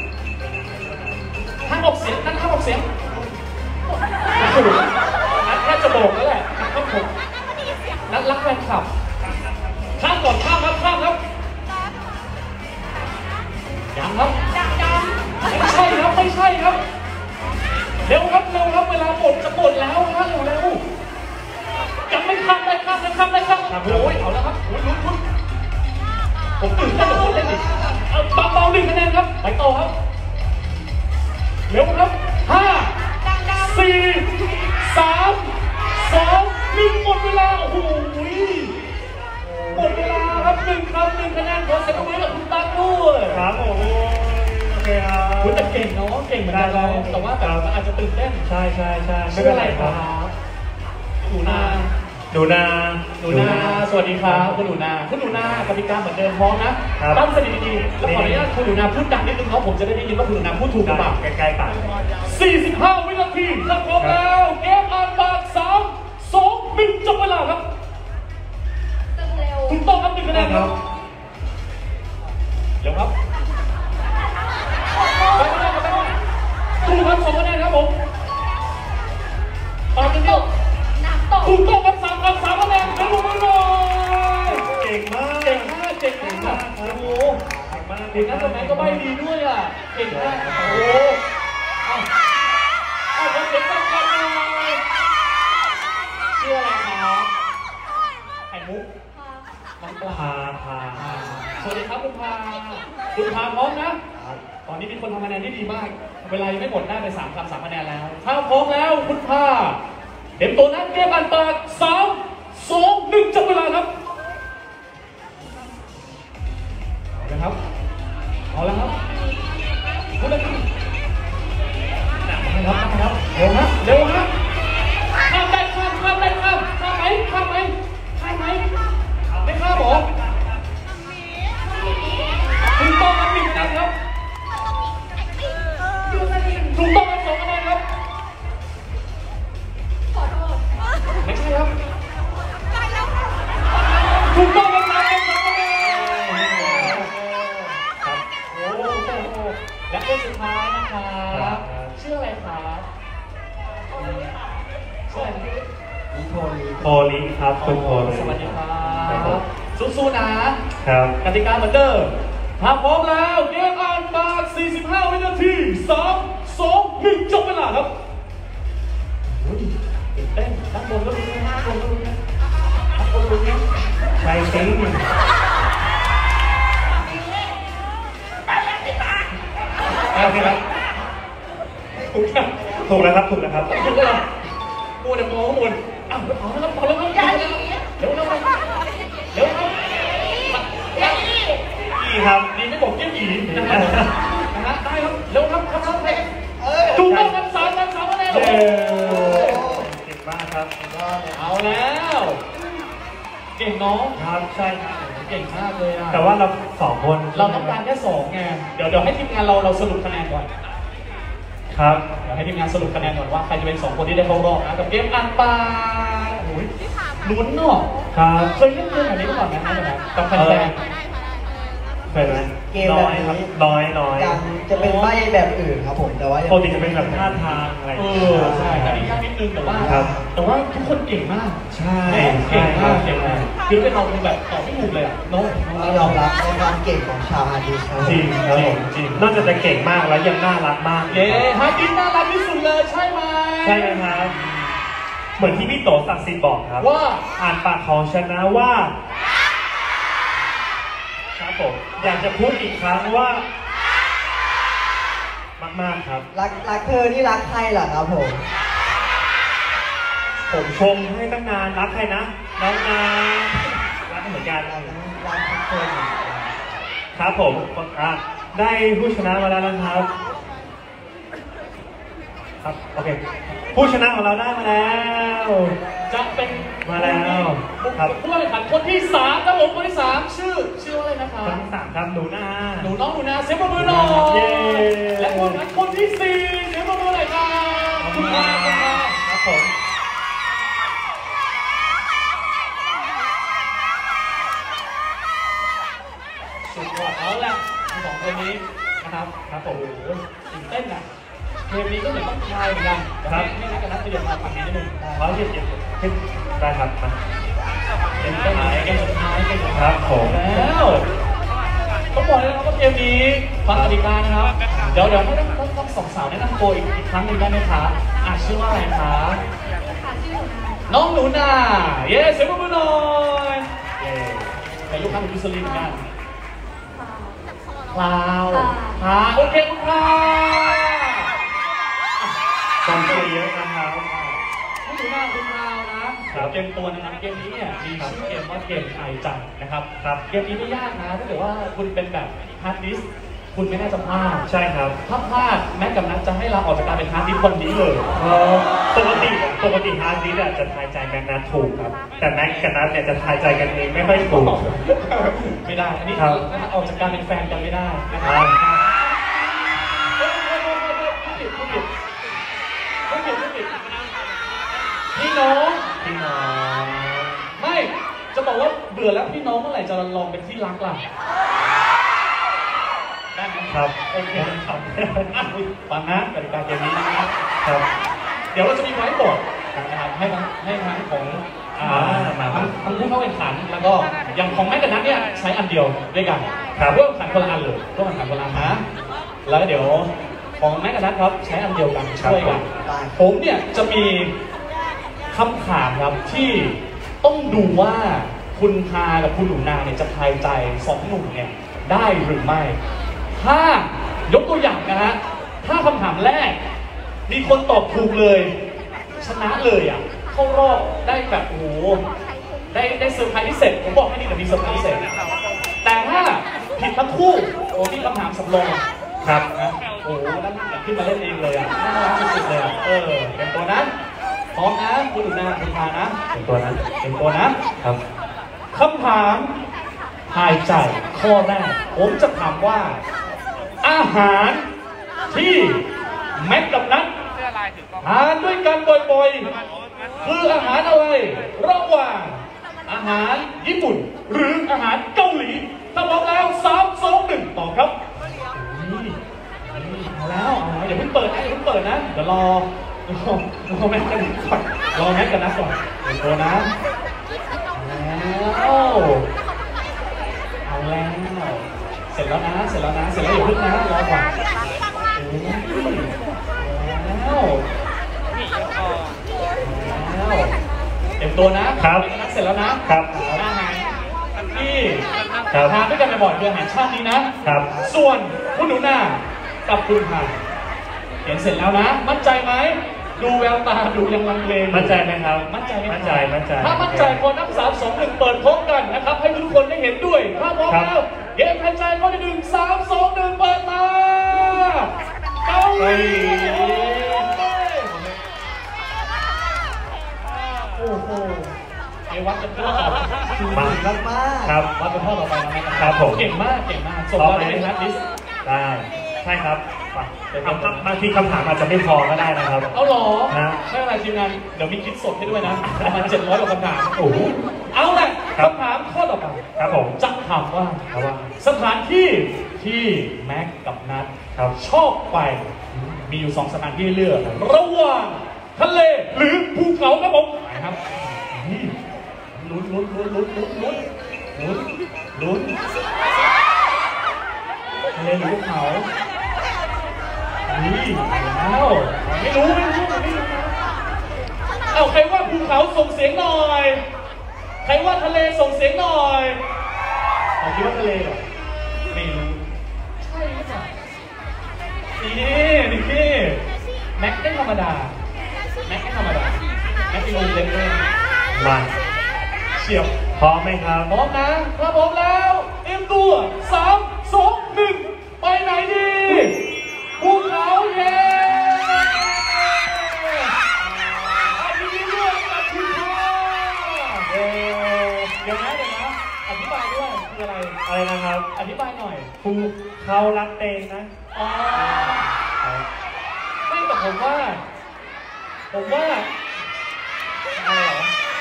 ห้ามออกเสียงนั่นห้ามออกเสียงนัดแค่จะบอกแล้วแหละครับผมนัดรักแฟนคลับข้ามก่อนข้ามครับข้ามครับยังครับไม่ใช่ครับไม่ใช่ครับเร็วครับเร็วครับเวลาหมดจะหมดแล้วนะเร็วเร็วยังไม่ข้ามได้ข้ามได้ข้ามได้ข้ามโอ้ยเอาแล้วครับโอ้ยลุ้นลุ้นผมตื่นเต้นกับคนเล่นดิเอาเบาๆหนึ่งคะแนนครับไปต่อครับเร็วครับห้าสี่สามสองหนึ่งหมดเวลาโอ้โหหมดเวลาครับหนึ่งคำหนึ่งคะแนนขอเสียงปรบมือกับคุณตั๊กด้วยๆครับโอ้โหโอเคครับคุณแต่เก่งเนาะเก่งเหมือนกันเราแต่ว่าแบบมันอาจจะตื่นเต้นใช่ใช่ใช่ไม่ชื่อเป็นอะไรไรคครัรับบ หนูนาหนูนาหนูนาสวัสดีครับคุณหนูนาคุณหนูนากติกาเหมือนเดิมพร้อมนะตั้งสติดีๆแล้วขออนุญาตคุณหนูนาพูดดังนิดนึงเนาะผมจะได้ได้ยินว่าคุณหนูนาพูดถูกหรือเปล่าใกล้ๆปากสี่สิบห้าวินาทีถ้าพร้อมแล้วเกมอ่านปากสามสองหนึ่งจับเวลาครับถูกต้องครับหนึ่งคะแนนครับเดี๋ยวครับไปไม่ได้ครับไปไม่ได้ถูกครับสองคะแนนครับผมปากเดียวถูกต้องครับสามครับสามคะแนนครับผมเลยเก่งมากเก่งมากเก่งมากโอ้โหเด็กนั้นตรงไหนก็ใบดีด้วยอ่ะเก่งมากโอ้โหเอาเอาขอเสียงดังๆหน่อยชื่ออะไรครับไข่มุกน้องปลาพาพาสวัสดีครับคุณพาคุณพาพร้อมนะตอนนี้มีคนทำคะแนนที่ดีมากเวลายังไม่หมดได้ไปสามคำสามคะแนนแล้วถ้าพร้อมแล้วคุณพาเต็มตัวนั้นเกมอ่านปากสามสองหนึ่งจับเวลาครับเอาละครับเอาละครับพูดเลยครับนะครับนะครับเร็วนะเร็วนะข้ามได้ข้ามข้ามได้ข้ามข้ามไหมข้ามไหมข้ามไหมไม่ข้ามหรอถูกต้องครับหนึ่งคะแนนครับถูกต้องครับสองคะแนนครับไม่ใช่ครับถูกต้องครับสามคะแนนสามคะแนนครับโอ้โหและคนสุดท้ายนะครับชื่ออะไรครับชื่ออะไรนิโทลีโพลีครับคุณโพลีสวัสดีครับสู้ๆนะครับ กติกาเหมือนเดิมถ้าพร้อมแล้วเกมอ่านปากสี่สิบห้าวินาทีสามสองหนึ่งจบเวลาครับโอ้ยตื่นเต้นด้านบนก็รู้นะด้านบนก็รู้นะด้านบนรู้นะใช่จริงโอเคครับถูกครับถูกแล้วครับถูกแล้วครับถูกแล้วมัวแต่มองข้างบนอ้าวเอาแล้วเอาแล้วครับเร็วเร็วเร็วเร็วครับพี่ครับดีไม่บอกเกี้ยหยีนะครับนะฮะได้ครับเร็วครับครับครับถูกต้องครับสามครับสามคะแนนเย้เก่งมากครับเอาแล้วเก่งน้องครับใช่ครับเก่งมากเลยอ่ะแต่ว่าเราสองคนเราต้องการแค่สองไงเดี๋ยวเดี๋ยวให้ทีมงานเราเราสรุปคะแนนก่อนครับเดี๋ยวให้ทีมงานสรุปคะแนนก่อนว่าใครจะเป็นสองคนที่ได้เข้ารอบนะกับเกมอ่านปากโอ้ยลุ้นเนาะครับเคยเล่นเกมแบบนี้มาก่อนไหมครับกับแฟนเคยไหมเกมน้แบอบ ยครับนี้น้อยน้อยยังจะเป็นใบแบบอื่นครับผมแต่ว่ายังปกติจะเป็นแบบท่าทางอะไรเออใช่แต่นี่ยากนิดนึงแต่ว่าครับแต่ว่าทุกคนเก่งมากใช่เก่งคมารักบเก่งมากคือเป็นเราคือแบบตอบไม่ถูกเลยอ่ะน้องต้องยอมรับในความเก่งของชาวฮาร์ดดิสก์ครับจริงครับผมจริงนอกจากจะเก่งมากแล้วยังน่ารักมากเย้ฮาร์ดดิสน่ารักที่สุดเลยใช่ไหมใช่ไหมครับเหมือนที่พี่โตศักดิ์สิทธิ์บอกครับว่าอ่านปากของฉันนะว่าครับผมอยากจะพูดอีกครั้งว่ามากๆครับรักรักเธอนี่รักใครเหรอครับผมผมชมให้ตั้งนานรักใครนะน้องนารักเหมือนกันรักทุกคนครับผมอ่ะได้ผู้ชนะมาแล้วนะครับครับโอเคผู้ชนะของเราได้มาแล้วจะเป็นมาแล้วครับผู้แข่งขันคนที่สามครับผมคนที่สามชื่อชื่ออะไรนะครับคนที่สามครับหนูนาหนูน้องหนูนาเสียงปรบมือหน่อยและคนนั้นคนที่สี่เสียงปรบมือหน่อยครับคุณมาครับผมสุดยอดเอาละสองคนนี้นะครับครับผมตื่นเต้นอ่ะเกมนี้ก็เหมือนต้องทายเหมือนกันครับให้นักนักเรียนมาฝั่งนี้นิดนึงเขาเรียนเรียนขึ้นได้ครับมาเป็นต้นไม้เกมสุดท้ายเกมสุดท้ายครับผมแล้วต้องบอกเลยนะครับว่าเกมนี้ฟังกติกานะครับเดี๋ยวเดี๋ยวให้ต้องต้องต้องสองสาวแนะนำตัวอีกอีกครั้งหนึ่งได้ไหมคะอ่ะชื่อว่าอะไรคะน้องหนูนาเย้เสียงปรบมือหน่อยเย้เป็นลูกค้าของยูสลินกันพลาวพาโอเคคุณพลาวกองเชียร์เยอะนะครับคุณหนูนาคุณพลาวนะเกมตัวนะครับเกมนี้เนี่ยมีชื่อเกมว่าเกมไอจังนะครับครับเกมนี้ไม่ยากนะถ้าเกิดว่าคุณเป็นแบบฮาร์ดดิสคุณไม่น่าจะพลาดใช่ครับถ้าพลาดแม็กกับนัทจะให้เราออกจากการเป็นฮาร์ดดิสคนนี้เลยปกติปกติฮาร์ดดิสจะทายใจแม็กนัทถูกครับแต่แม็กกับนัทเนี่ยจะทายใจกันเองไม่ค่อยถูกไม่ได้อันนี้ออกจากการเป็นแฟนกันไม่ได้นะครับพี่น้องพี่น้องไม่จะบอกว่าเบื่อแล้วพี่น้องเมื่อไหร่จะลองเป็นที่รักล่ะได้ไหมครับโอเคครับฟังนะกติกาเกมนี้นะครับครับเดี๋ยวเราจะมีไว้บอร์ดนะครับให้ทั้งให้ทั้งของทั้งผู้เข้าแข่งขันแล้วก็อย่างของแม่กับนัทเนี่ยใช้อันเดียวด้วยกันเพื่อแข่งคนละอันเลยเพื่อแข่งขันคนละอันนะแล้วเดี๋ยวของแม่กับนัทครับใช้อันเดียวกันช่วยกันผมเนี่ยจะมีคำถามครับที่ต้องดูว่าคุณพากับคุณหนูนาเนี่ยจะทายใจสองหนุ่มเนี่ยได้หรือไม่ถ้ายกตัวอย่างนะฮะถ้าคำถามแรกมีคนตอบถูกเลยชนะเลยอ่ะเข้ารอบได้แบบโอ้โหได้ได้เซอร์ไพรส์พิเศษผมบอกให้นี่แต่มีเซอร์ไพรส์พิเศษแต่ถ้าผิดทั้งคู่โอ้ที่คำถามสำรองครับนะโอ้โหนั่นขึ้นมาเล่นเองเลยอ่ะน่ารักสุดๆเลยอ่ะเออเป็นตัวนั้นพร้อมนะคุณหนูนาคุณพานะเป็นตัวนั้นเป็นตัวนะครับคำถามทายใจข้อแรกผมจะถามว่าอาหารที่แม็กกับนัททานด้วยกันบ่อยๆคืออาหารอะไรระหว่างอาหารญี่ปุ่นหรืออาหารเกาหลีถ้าพร้อมแล้วสามสองหนึ่งต่อครับเอาแล้วเอาอย่าเพิ่งเปิดนะอย่าเพิ่งเปิดนะเดี๋ยวรอรอรอแม็กกันก่อนรอแม็กกันนัทก่อนเป็นตัวนะแล้วเอาแล้วเสร็จแล้วนะเสร็จแล้วนะเสร็จแล้วอย่าพึ่งนะรอก่อนแล้วแล้วเต็มตัวนะครับเสร็จแล้วนะครับอาหารที่ทานด้วยกันบ่อยๆคืออาหารชาตินี้นะครับส่วนคุณหนูนากับคุณพาเห็นเสร็จแล้วนะมั่นใจไหมดูแววตาดูยังลังเลมั่นใจไหมครับมั่นใจไหมมั่นใจมั่นใจถ้ามั่นใจคนนับสามสองหนึ่งเปิดพร้อมกันนะครับให้ทุกคนได้เห็นด้วยถ้าพร้อมแล้วเกมหายใจข้อที่หนึ่งสามสองหนึ่งเปิดมาเกาหลีโอ้โหไอ้วัดเป็นข้อต่อไปมากมากครับวัดเป็นข้อต่อไปนะครับผมเก่งมากเก่งมากส่งมาในฮาร์ดดิสได้ใช่ครับบางทีคำถามอาจจะไม่พอก็ได้นะครับเอาหรอนะไม่เป็นไรทีมงานเดี๋ยวมีคิดสดให้ด้วยนะประมาณเจ็ดร้อยกว่าคำถามโอ้โหเอาแหละคำถามข้อต่อไปครับผมจะถามว่าสถานที่ที่แม็กกับนัทชอบไปมีอยู่สองสถานที่เลือกระหว่างทะเลหรือภูเขาครับผมนะครับลุ้นลุ้นลุ้นลุ้นลุ้นลุ้นลุ้นลุ้นทะเลหรือภูเขานี่แล้วไม่รู้ไม่รู้ไม่รู้เอาใครว่าภูเขาส่งเสียงหน่อยใครว่าทะเลส่งเสียงหน่อยผมคิดว่าทะเลเหรอไม่รู้ใช่หรือเปล่านี่นี่แม็กไม่ธรรมดาแม็กไม่ธรรมดาแม็กเป็นวงเล็บด้วยมาเฉียบพร้อมไหมครับพร้อมนะถ้าพร้อมแล้วเตรียมตัวสามสองหนึ่งไปไหนดีภูเขาเย้อาทิตย์นี้ด้วยอาทิตย์ค่ะเดี๋ยวนะเดี๋ยวนะอธิบายด้วยคืออะไรอะไรนะครับอธิบายหน่อยภูเขารักเตงนะอ๋อไม่แต่ผมว่าผมว่าอะไรเหรอ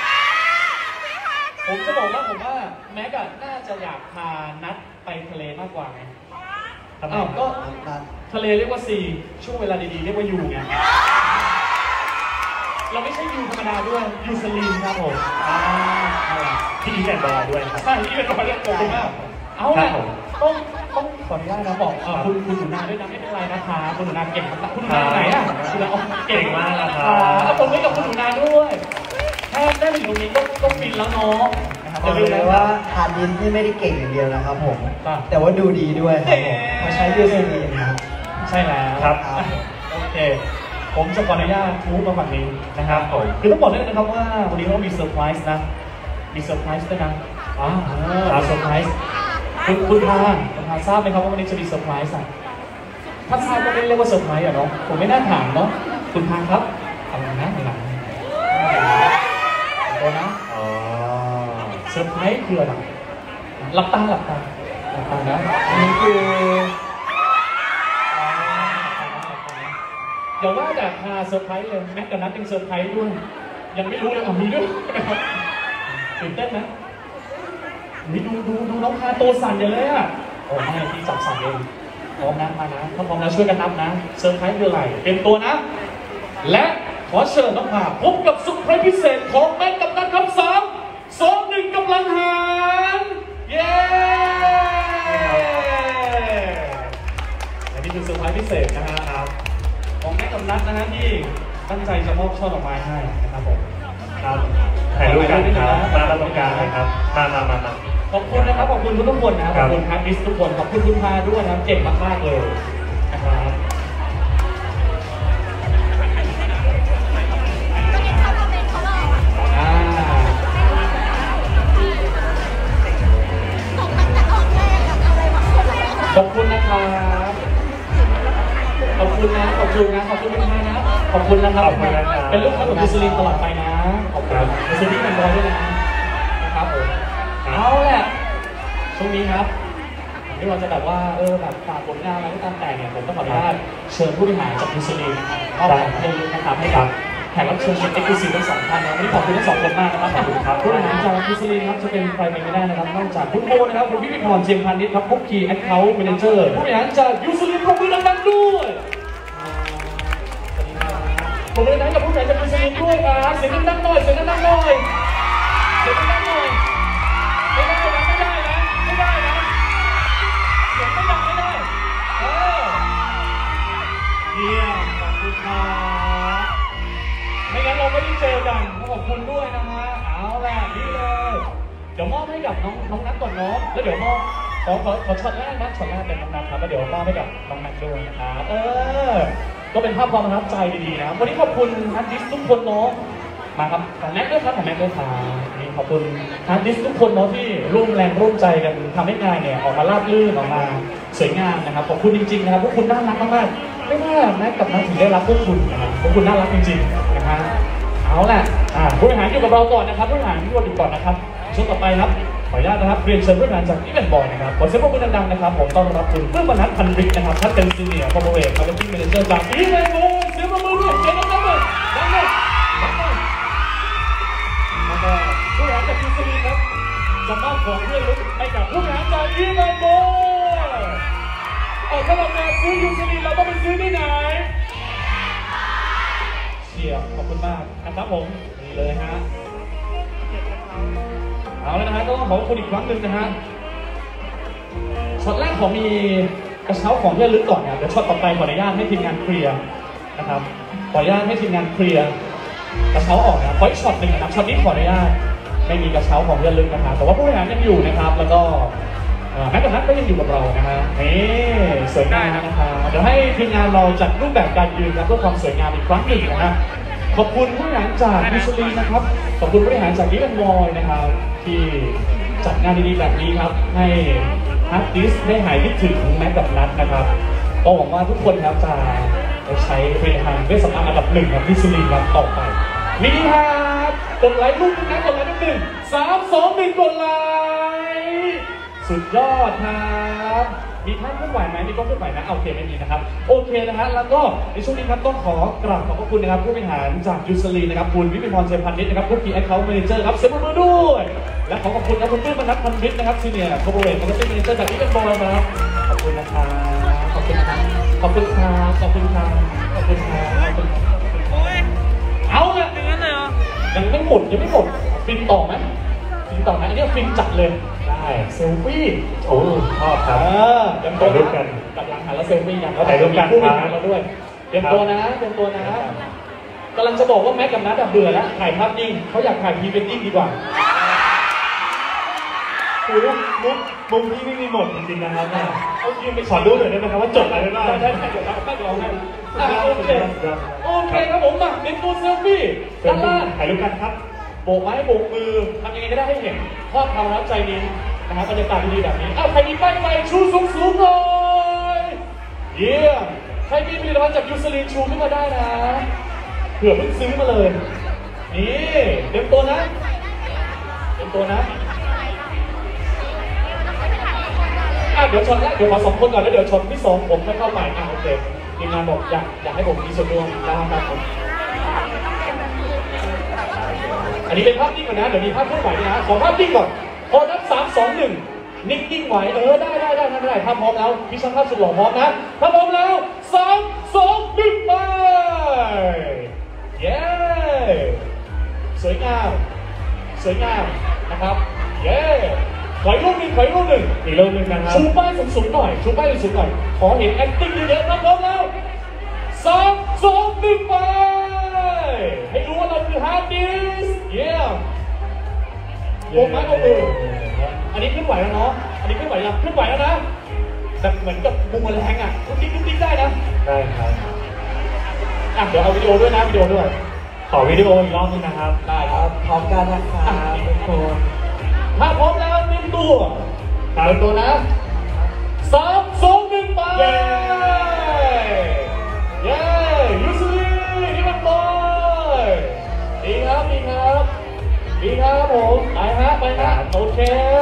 ผมจะบอกว่าผมว่าแม็กอะน่าจะอยากพานัดไปทะเลมากกว่าไงอ้าวก็ทะเลเรียกว่าซีช่วงเวลาดีๆเรียกว่ายูไงเราไม่ใช่ยูธรรมดาด้วยยูสลีนครับผมอ่าที่นี่แอนบอลด้วยครับใช่ที่เป็นบอลเรียกตัวมากเอาละต้องต้องขออนุญาตนะบอกคุณคุณหนูนาด้วยนะไม่เป็นไรนะคะคุณหนูนาเก่งมากคุณหนูนาไหนอ่ะคุณหนูนาเก่งมากนะครับเอาผมไว้กับคุณหนูนาด้วยถ้าได้มาอยู่ตรงนี้ก็ก็ฟินแล้วเนาะจะรู้เลยว่าฮาร์ดดิสนี่ไม่ได้เก่งอย่างเดียวนะครับผมแต่ว่าดูดีด้วยครับผมมาใช้ยูเซนีนะครับใช่แล้วครับโอเคผมจะขออนุญาตทูบมาฝั่งนี้นะครับผมคือต้องบอกเลยนะครับว่าวันนี้เรามีเซอร์ไพรส์นะมีเซอร์ไพรส์ด้วยนะอ๋อเซอร์ไพรส์คุณคุณทางคุณทางทราบไหมครับว่าวันนี้จะมีเซอร์ไพรส์อ่ะถ้าทราบก็ไม่เรียกว่าเซอร์ไพรส์อ่ะเนาะผมไม่น่าถามเนาะคุณทางครับอะไรนะอะไรนะโอ้นะอ๋อเซอร์ไพรส์คืออะไรหลับตาหลับตาหลับตานะนี่คืออย่าว่าแต่พาเซอร์ไพรส์เลยแม้แต่นัดยังเซอร์ไพรส์ด้วยยังไม่รู้เลยอ่ะมีด้วยตื่นเต้นนะนี่ดูดูดูน้องพาตัวสั่นอย่างเลยอ่ะโอ้ไม่พี่จับสั่นเองพร้อมนะมานะถ้าพร้อมแล้วช่วยกันนับนะเซอร์ไพรส์คืออะไรเตรียมตัวนะและขอเชิญน้องพาพบกับเซอร์ไพรส์พิเศษของแม่กับนัดครับสามสองหนึ่งกำลังหารเย้และนี่คือเซอร์ไพรส์พิเศษนะฮะของแม่กับนัดนะฮะที่ตั้งใจจะมอบช่อดอกไม้ให้นะครับผมครับถ่ายรูปกันครับมาตรงกลางเลยครับมามามามาขอบคุณนะครับขอบคุณทุกคนนะครับขอบคุณฮาร์ดดิสทุกคนขอบคุณคุณพาด้วยนะเก่งมากๆเลยนะครับขอบคุณนะครับขอบคุณนะขอบคุณนะขอบคุณคุณพานะขอบคุณนะครับเป็นลูกค้าของยูสลินตลอดไปนะขอบคุณยูสลินเป็นบอยด้วยนะนะครับผมเอาแหละช่วงนี้ครับที่เราจะแบบว่าเออแบบฝากผลงานอะไรก็ตามแต่เนี่ยผมต้องขออนุญาตเชิญผู้บริหารจากยูสลินเข้ามาเรียนนะครับให้กับแขกรับเชิญเป็นเอ็กซ์คลูซีฟทั้งสองท่านนะวันนี้ขอบคุณทั้งสองคนมากนะครับขอบคุณครับผู้บริหารจากยูสลินครับจะเป็นใครไปไม่ได้นะครับนอกจากคุณโบนะครับคุณพิพิธรเชียงพานิชครับพุกคีแอคเคาท์แมเนเจอร์ผู้บริหารจากยูสลินปรบมือดังๆด้วยปรบมือดังๆกับผู้บริหารจากยูสลินด้วยครับเสียงดังๆหน่อยเสียงดังๆหน่อยเสียงดังๆหน่อยไม่ได้นะไม่ได้นะไม่ได้นะเสียงไม่ดังไม่ได้เออเยี่ยมขอบคุณครับไม่งั้นเราไม่ได้เจอกันขอบคุณด้วยนะฮะเอาแหละนี่เลยเดี๋ยวมอบให้กับน้องน้องนัทก่อนเนาะแล้วเดี๋ยวมอบขอขอขอช็อตแรกนะช็อตแรกเป็นน้องนัทครับแล้วเดี๋ยวมอบให้กับน้องนัทด้วยนะครับเออก็เป็นภาพความประทับใจดีๆนะวันนี้ขอบคุณอาร์ติสต์ทุกคนเนาะมาครับของแม็กด้วยครับของแม็กด้วยครับนี่ขอบคุณอาร์ติสต์ทุกคนเนาะที่ร่วมแรงร่วมใจกันทำให้งานเนี่ยออกมาราบรื่นออกมาสวยงามนะครับขอบคุณจริงๆนะครับพวกคุณน่ารักมากๆไม่น่าแม็กกับนัทถึงได้รับพวกคุณนะครับพวกคุณน่ารักจริงๆนะฮะเอาแหละผู้บริหารอยู่กับเราก่อนนะครับผู้บริหารอยู่ก่อนนะครับช่วงต่อไปครับขออนุญาตนะครับเรียนเชิญผู้บริหารจากอีเวนต์บอยนะครับขอเสียงปรบมือดังๆนะครับผมต้อนรับคุณเพื่อนบรรทัดพันริกนะครับท่านเป็นซีเนียร์คอร์ปอเรทมาร์เก็ตติ้งแมเนเจอร์จากอีเวนต์บอยเสียงปรบมือด้วยเสียงดังๆเลยดังเลยดังเลยแล้วก็ผู้บริหารจากยูสลีครับจะมอบของเพื่อนรุ่นให้กับผู้บริหารจากอีเวนต์บอยเอาถ้าเรามาซื้อยูสลีเราต้องไปซื้อที่ไหนเชียร์ขอบคุณมากนะครับผมนี่เลยฮะเอาแล้วนะฮะต้องขอบคุณอีกครั้งหนึ่งนะฮะช็อตแรกขอมีกระเช้าของเพื่อนลึกก่อนนะเดี๋ยวช็อตต่อไปขออนุญาตให้ทีมงานเคลียร์นะครับขออนุญาตให้ทีมงานเคลียร์กระเช้าออกนะขออีกช็อตหนึ่งนะครับช็อตนี้ขออนุญาตไม่มีกระเช้าของเพื่อนลึกนะครับแต่ว่าผู้บริหารยังอยู่นะครับแล้วก็แม็กกับนัทก็ยังอยู่กับเรานะฮะนี่สวยงามนะครับเดี๋ยวให้ทีมงานเราจัดรูปแบบการยืนนะเพื่อความสวยงามอีกครั้งหนึ่งนะฮะขอบคุณผู้บริหารจากมิชลินนะครับขอบคุณผู้บริหารจากดิวันวอยนะครับที่จัดงานดีๆแบบนี้ครับให้ฮาร์ดดิสได้หายคิดถึงแม็กกับนัทนะครับก็หวังว่าทุกคนครับจะใช้ผลิตภัณฑ์เวชสำอางอันดับหนึ่งครับมิชลินครับต่อไปนี่ครับกดไลค์รูปนึงนะกดไลค์นิดหนึ่งสามสองหนึ่งกดไลค์สุดยอดครับมีท่านเคลื่อนไหวไหมมีกล้องเคลื่อนไหวนะโอเคไม่มีนะครับโอเคนะฮะแล้วก็ในช่วงนี้ครับต้องขอกราบขอบพระคุณนะครับผู้บริหารจากยูสลีนะครับคุณวิพิพรเจพันนิชนะครับผู้พีแอคเคาท์แมเนเจอร์ครับเซ็นมือด้วยและขอขอบคุณนะคุณปื้มมนัสพันวิทย์นะครับซีเนียร์คอร์ปอเรทมาร์เก็ตติ้งแมเนเจอร์จากที่เป็นบอยนะครับขอบคุณนะครับขอบคุณครับขอบคุณครับขอบคุณครับขอบคุณครับขอบคุณเอาละอย่างนั้นเลยเหรอยังไม่หมดยังไม่หมดฟินต่อไหมฟินต่อไหมอันนี้ฟินจัดเลยได้เซลฟี่โอ้ชอบครับเตรียมตัวนะกำลังถ่ายแล้วเซลฟี่อย่างเขาถ่ายรูปกันครับเราด้วยเตรียมตัวนะเตรียมตัวนะกำลังจะบอกว่าแม็กกับนัทเบื่อแล้วถ่ายภาพนิ่งเขาอยากถ่ายพรีเวดดิ้งดีกว่าคือมุกมุมที่ไม่มีหมดจริงๆนะครับเอายืนไปขอดูหน่อยได้ไหมครับว่าจบอะไรบ้างได้ได้เดี๋ยวเราตั้งรอให้โอเคโอเคครับผมมาเป็นตัวเซลฟี่ด้านล่างถ่ายรูปกันครับโบกไม้โบกมือทำยังไงก็ได้ให้เห็นภาพความประทับใจนี้นะครับบรรยากาศดีๆแบบนี้อ้าวใครมีป้ายไฟชูสูงๆหน่อยเยี่ยมใครมีผลิตภัณฑ์จากยูสลีนชูขึ้นมาได้นะเผื่อเพิ่งซื้อมาเลยนี่เต็มตัวนะเต็มตัวนะอ่ะเดี๋ยวชนแรกเดี๋ยวขอสองคนก่อนแล้วเดี๋ยวชนที่สองผมค่อยเข้าไปอ่ะโอเคทีมงานบอกอยากอยากให้ผมมีส่วนร่วมนะครับผมอันนี้เป็นภาพนิ่งก่อนนะเดี๋ยวมีภาพเคลื่อนไหวนะขอภาพนิ่งก่อนพอนับสามสองหนึ่งนิ่งนิ่งไหวเออได้ได้ได้ได้ถ้าพร้อมแล้วพี่ช่างภาพสุดหล่อพร้อมนะถ้าพร้อมแล้วสามสองหนึ่งไปเย้สวยงามสวยงามนะครับเย้ถอยรูปหนึ่งถอยรูปหนึ่งอีกรูปหนึ่งนะครับชูป้ายสูงๆหน่อยชูป้ายสูงๆหน่อยขอเห็น acting เยอะๆถ้าพร้อมแล้วสามสองหนึ่งไปให้รู้ว่าเราคือฮาร์ดดิสเยี่ยมโบกไม้โบกมืออันนี้ขึ้นไหวแล้วเนาะอันนี้ขึ้นไหวยังขึ้นไหวแล้วนะแบบเหมือนกับมุมแรงอ่ะทุกทีทุกทีได้นะได้ครับอ่ะเดี๋ยวเอาวิดีโอด้วยนะวิดีโอด้วยขอวิดีโออีกรอบนึงนะครับได้ครับพร้อมกันนะครับทุกคนถ้าพร้อมแล้วเตรียมตัวเตรียมตัวนะสามสองหนึ่งไปเย้เย้ยูสลีนี่มันบอยดีครับดีครับดีครับผมไปฮะไปฮะโอเค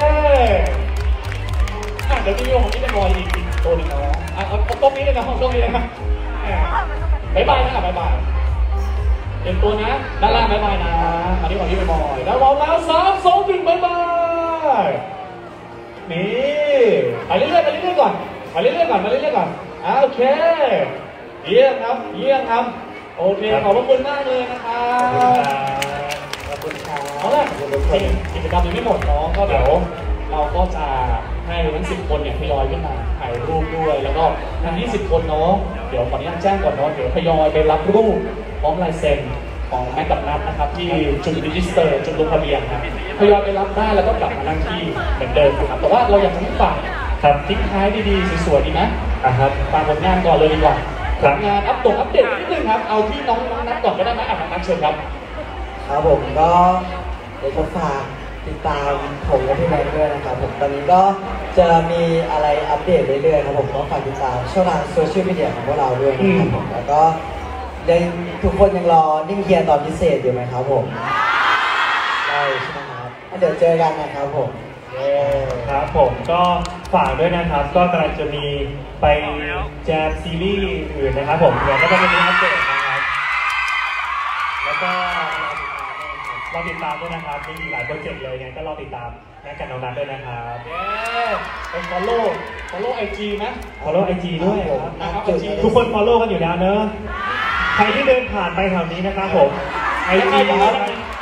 อ่ะเดี๋ยววิดีโอของนี่เป็นบอยอีกอีกตัวหนึ่งนะอ่ะเอาตรงนี้เลยนะตรงนี้เลยนะบายบายนะบายบายเตรียมตัวนะด้านล่างบายบายนะอันนี้ของนี่เป็นบอยแล้วพร้อมแล้วสามสองหนึ่งบายบายนี่ไปเรื่อยๆไปเรื่อยๆก่อนไปเรื่อยๆก่อนไปเรื่อยๆก่อนโอเคเยี่ยมครับเยี่ยมครับโอเคขอบคุณมากเลยนะครับขอบคุณครับเอาละกิจกรรมยังไม่หมดน้องก็เดี๋ยวเราก็จะให้ทั้งสิบคนเนี่ยทยอยขึ้นมาถ่ายรูปด้วยแล้วก็ทั้งยี่สิบคนเนาะเดี๋ยวขออนุญาตแจ้งก่อนเนาะเดี๋ยวทยอยไปรับรูปพร้อมลายเซ็นของแม็กกับนัทนะครับที่จุดรีจิสเตอร์จุดลงทะเบียนนะทยอยไปรับได้แล้วก็กลับมานั่งที่เหมือนเดิมนะครับแต่ว่าเราอยากจะให้ฝากครับทิ้งท้ายดีๆสวยๆดีไหมอ่ะครับฝากผลงานก่อนเลยดีกว่าผลงานอัปเดตอัปเดตนิดนึงครับเอาที่น้องน้องนัทก่อนก็ได้ไหมอ่ะนัทเชิญครับครับผมก็เดี๋ยวจะฝากติดตามผมและพี่แม็กด้วยนะครับผมตอนนี้ก็จะมีอะไรอัปเดตเรื่อยๆครับผมก็ฝากติดตามช่องทางโซเชียลมีเดียของพวกเราด้วยนะครับผมแล้วก็ยังทุกคนยังรอนิ่งเฮียตอนพิเศษอยู่ไหมครับผมได้ใช่ไหมครับเดี๋ยวเจอกันนะครับผมครับผมก็ฝากด้วยนะครับก็กำลังจะมีไปแจมซีรีส์อื่นนะครับผมเดี๋ยวก็จะมีอัปเดตนะครับแล้วก็รอติดตามด้วยนะครับมีหลายโปรเจกต์เลยไงก็รอติดตามแม็กกับน้องนัทด้วยนะครับเย้ไป follow follow ไอ จี ไหม follow ไอ จี ด้วยนะครับทุกคน follow กันอยู่แล้วเนอะใครที่เดินผ่านไปแถวนี้นะครับผมไอ จี ครับ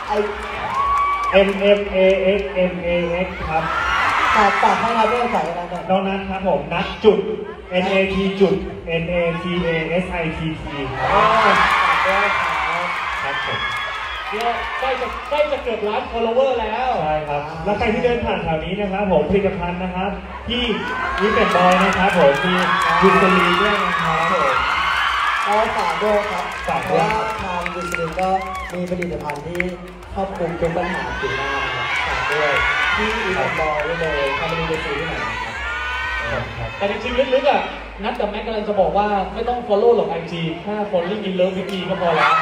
M M A X M A X ครับฝากฝากให้เราด้วยฝากให้เราด้วยน้องนัทครับผมนัทจุด N A T จุด N A T A S I T T ครับฝากด้วยครับครับผมเนี่ยใกล้จะใกล้จะเกือบล้าน follower แล้วใช่ครับแล้วใครที่เดินผ่านแถวนี้นะครับผมผลิตภัณฑ์นะครับที่วิเป็นบอยนะครับผมมียูซลีด้วยนะครับผมก็ฝากด้วยครับฝากเพด้ราะวยว่าทางยูสลินก็มีผลิตภัณฑ์ที่ครอบคลุมทุกปัญหาผิวหน้านะครับฝากด้วยที่อีกบอยได้เลยถ้าไม่ได้ไปซื้อที่ไหนนะครับแต่จริงๆลึกๆอ่ะนัดกับแม็กกำลังจะบอกว่าไม่ต้อง follow หรอก ไอ จี แค่ falling in love with me ก็พอแล้ว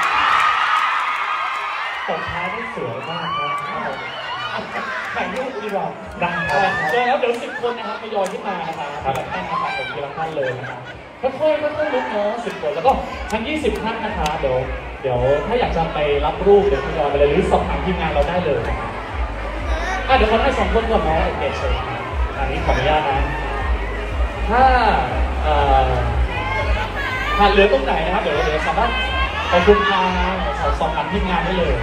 ตบท้ายได้สวยมากครับถ่ายรูปดีกว่าดังคเอรับอเจอแล้วเดี๋ยวสิบคนนะครับทยอยขึ้นมานะครับทีละท่านนะครับผมทีละท่านเลยนะครับค่อยๆค่อยๆลุกเนาะสิบคนแล้วก็ทั้งยี่สิบท่านนะคะเดี๋ยวเดี๋ยวถ้าอยากจะไปรับรูปเดี๋ยวทยอยไปเลยหรือสอบถามทีมงานเราได้เลยนะครับอ่ะเดี๋ยวคนให้สองคนก่อนเนาะเด็กๆเชิญครับอันนี้ขออนุญาตนะถ้าเอ่อถ้าเหลือตรงไหนนะครับเดี๋ยวเดี๋ยวสามารถขอบคุณทางสอบถามทีมงานได้เลย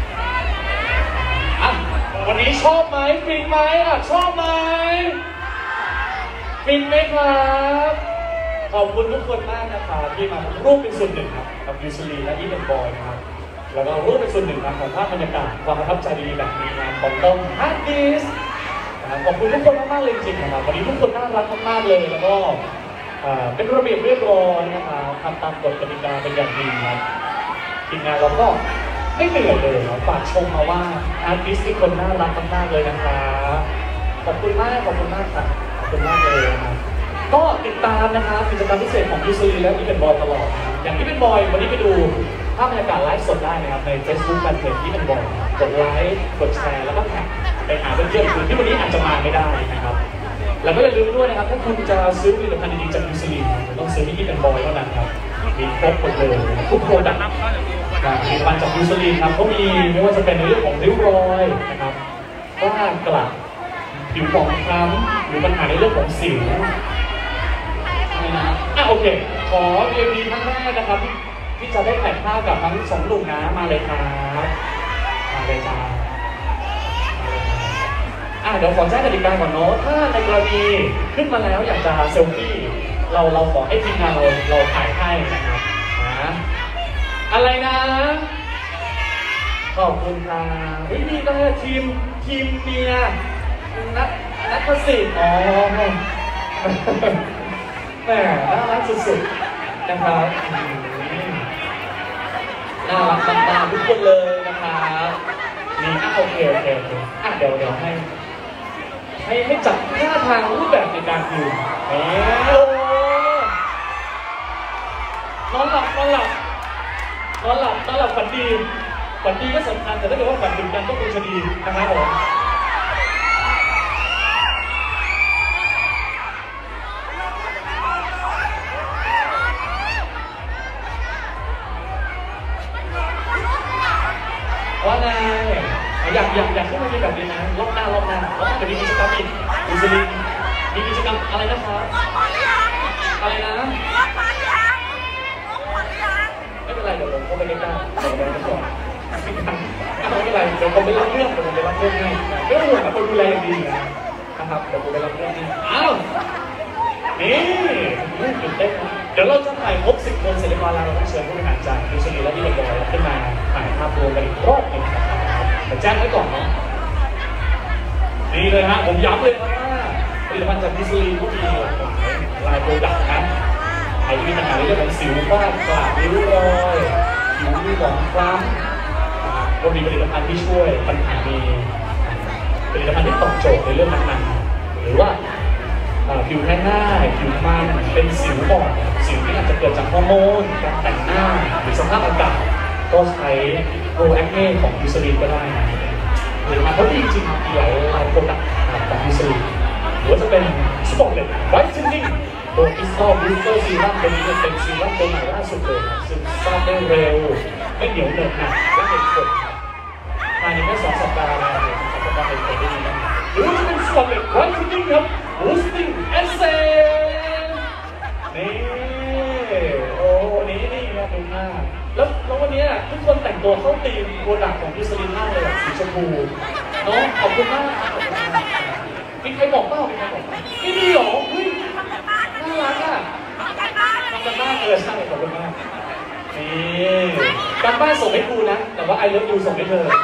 อ่ะวันนี้ชอบไหมฟินไหมอ่ะชอบไหมฟินไหมครับขอบคุณทุกคนมากนะครับที่มาร่วมเป็นส่วนหนึ่งครับกับยูซลีและอีเวนต์บอยนะครับแล้วก็ร่วมเป็นส่วนหนึ่งของภาพบรรยากาศความประทับใจดีๆแบบนี้งานของต้องฮาร์ดดิสนะครับขอบคุณทุกคนมากๆเลยจริงๆนะครับวันนี้ทุกคนน่ารักมากๆเลยแล้วก็อ่าเป็นระเบียบเรียบร้อยนะครับทำตามกฎกติกาเป็นอย่างดีครับทีมงานเราก็ไม่เหนื่อยเลยครับฝากชมมาว่าอาร์ติสต์ทุกคนน่ารักมากๆเลยนะครับขอบคุณมากขอบคุณมากครับขอบคุณมากเลยนะครับก็ติดตามนะครับกิจกรรมพิเศษของยูซีและอีเวนต์บอยตลอดนะครับอย่างที่เป็นบอยวันนี้ไปดูภาพบรรยากาศไลฟ์สดได้นะครับใน Facebook แฟนเพจที่เป็นบอยกดไลค์กดแชร์แล้วก็แท็กไปหาเพื่อนๆอื่นที่วันนี้อาจจะมาไม่ได้นะครับแล้วก็อย่าลืมด้วยนะครับถ้าคุณจะซื้อผลิตภัณฑ์ดีๆจากยูซีต้องซื้อที่เป็นบอยเท่านั้นครับมีครบหมดเลยทุกโปรดักต์ผลิตภัณฑ์จากยูซีครับเขามีไม่ว่าจะเป็นในเรื่องของริ้วรอยนะครับฝ้ากระผิวหมองคล้ำหรือปัญหาในเรื่องของสิวนะอ่ะโอเค ขอ วี ไอ พี ท่านแรกนะครับที่ที่จะได้ถ่ายภาพกับทั้งสองหนุ่มนะมาเลยครับมาเลยจ้าอ่ะเดี๋ยวขอแจ้งกติกาก่อนเนาะถ้าในกรณีขึ้นมาแล้วอยากจะเซลฟี่เราเราขอให้ทีมงานเราเราถ่ายให้นะครับนะอะไรนะขอบคุณครับเฮ้ยนี่ก็ทีมทีมเมียนักนักประสิทธิ์อ๋อแหมน่ารักสุดๆนะครับน่ารักมากๆทุกคนเลยนะครับนี่อ่ะโอเคโอเคโอเคอ่ะเดี๋ยวเดี๋ยวให้ให้ให้จับท่าทางรูปแบบในการยืนเอ้นอนหลับนอนหลับนอนหลับนอนหลับฝันดีฝันดีก็สำคัญแต่ถ้าเกิดว่าฝันถึงกันก็คงจะดีนะครับผมว่าไงอยากอยากอยากขึ้นมาเป็นแบบนี้นะรอบหน้ารอบหน้ารอบหน้าจะมีกิจกรรมอีกยูซีมีกิจกรรมอะไรนะครับอะไรนะไม่เป็นไรเดี๋ยวผมเข้าไปใกล้ๆเดี๋ยวผมไปก่อนไม่เป็นไรเดี๋ยวผมไปรับเรื่องเดี๋ยวผมไปรับเรื่องให้ไม่ต้องห่วงนะคนดูแลอย่างดีนะครับเดี๋ยวผมไปรับเรื่องให้อ้าวนี่ตื่นเต้นนะเดี๋ยวเราจะถ่ายครบสิบคนเสร็จเรียบร้อยแล้วเราต้องเชิญผู้บริหารจากยูซีและที่เรียบร้อยขึ้นมาถ่ายภาพรวมกันอีกรอบหนึ่งนะครับแต่แจ้งไว้ก่อนเนาะดีเลยฮะผมย้ำเลยครับว่าผลิตภัณฑ์จากยูซีก็มีหลากหลายลายโปรดักต์นะใครที่มีปัญหาในเรื่องของสิวบ้างกระริ้วรอยผิวมีหมองคล้ำก็มีผลิตภัณฑ์ที่ช่วยปัญหามีผลิตภัณฑ์ที่ตอบโจทย์ในเรื่องนั้นๆหรือว่าผิวแห้งง่ายผิวมันเป็นสิวบ่อยสิวที่อาจจะเกิดจากฮอร์โมนการแต่งหน้าหรือสภาพอากาศก็ใช้โปรแอคเน่ของยูซลีนก็ได้นะหรือมาเพราะดีจริงๆมีหลายลายโปรดักต์ของยูซลีนหรือว่าจะเป็นสปอร์ตเลสไวท์เทนนิ่งโดยคริสตัลบูสเตอร์ซีรั่มตัวนี้เป็นซีรั่มตัวใหม่ล่าสุดเลยซึ่งสร้างได้เร็วไม่เหนียวเหนอะหนักและเห็นผลภายในแค่สองสัปดาห์นะสองสัปดาห์เห็นผลได้ดีนะหรือว่าจะเป็นสปอร์ตเลสไวท์เทนนิ่งครับ boosting essence นี่โอ้นี่นี่นะดูหน้าแล้วแล้ววันนี้ทุกคนแต่งตัวเข้าธีมโปรดักต์ของยูซลีนมากเลยแบบสีชมพูเนาะขอบคุณมากขอบคุณมากมีใครบอกเปล่ามีใครบอกไม่มีหรอเฮ้ยน่ารักอ่ะทำกันมากเลยใช่ขอบคุณมากนี่การบ้านส่งให้ครูนะแต่ว่า I love you ส่งให้เธอ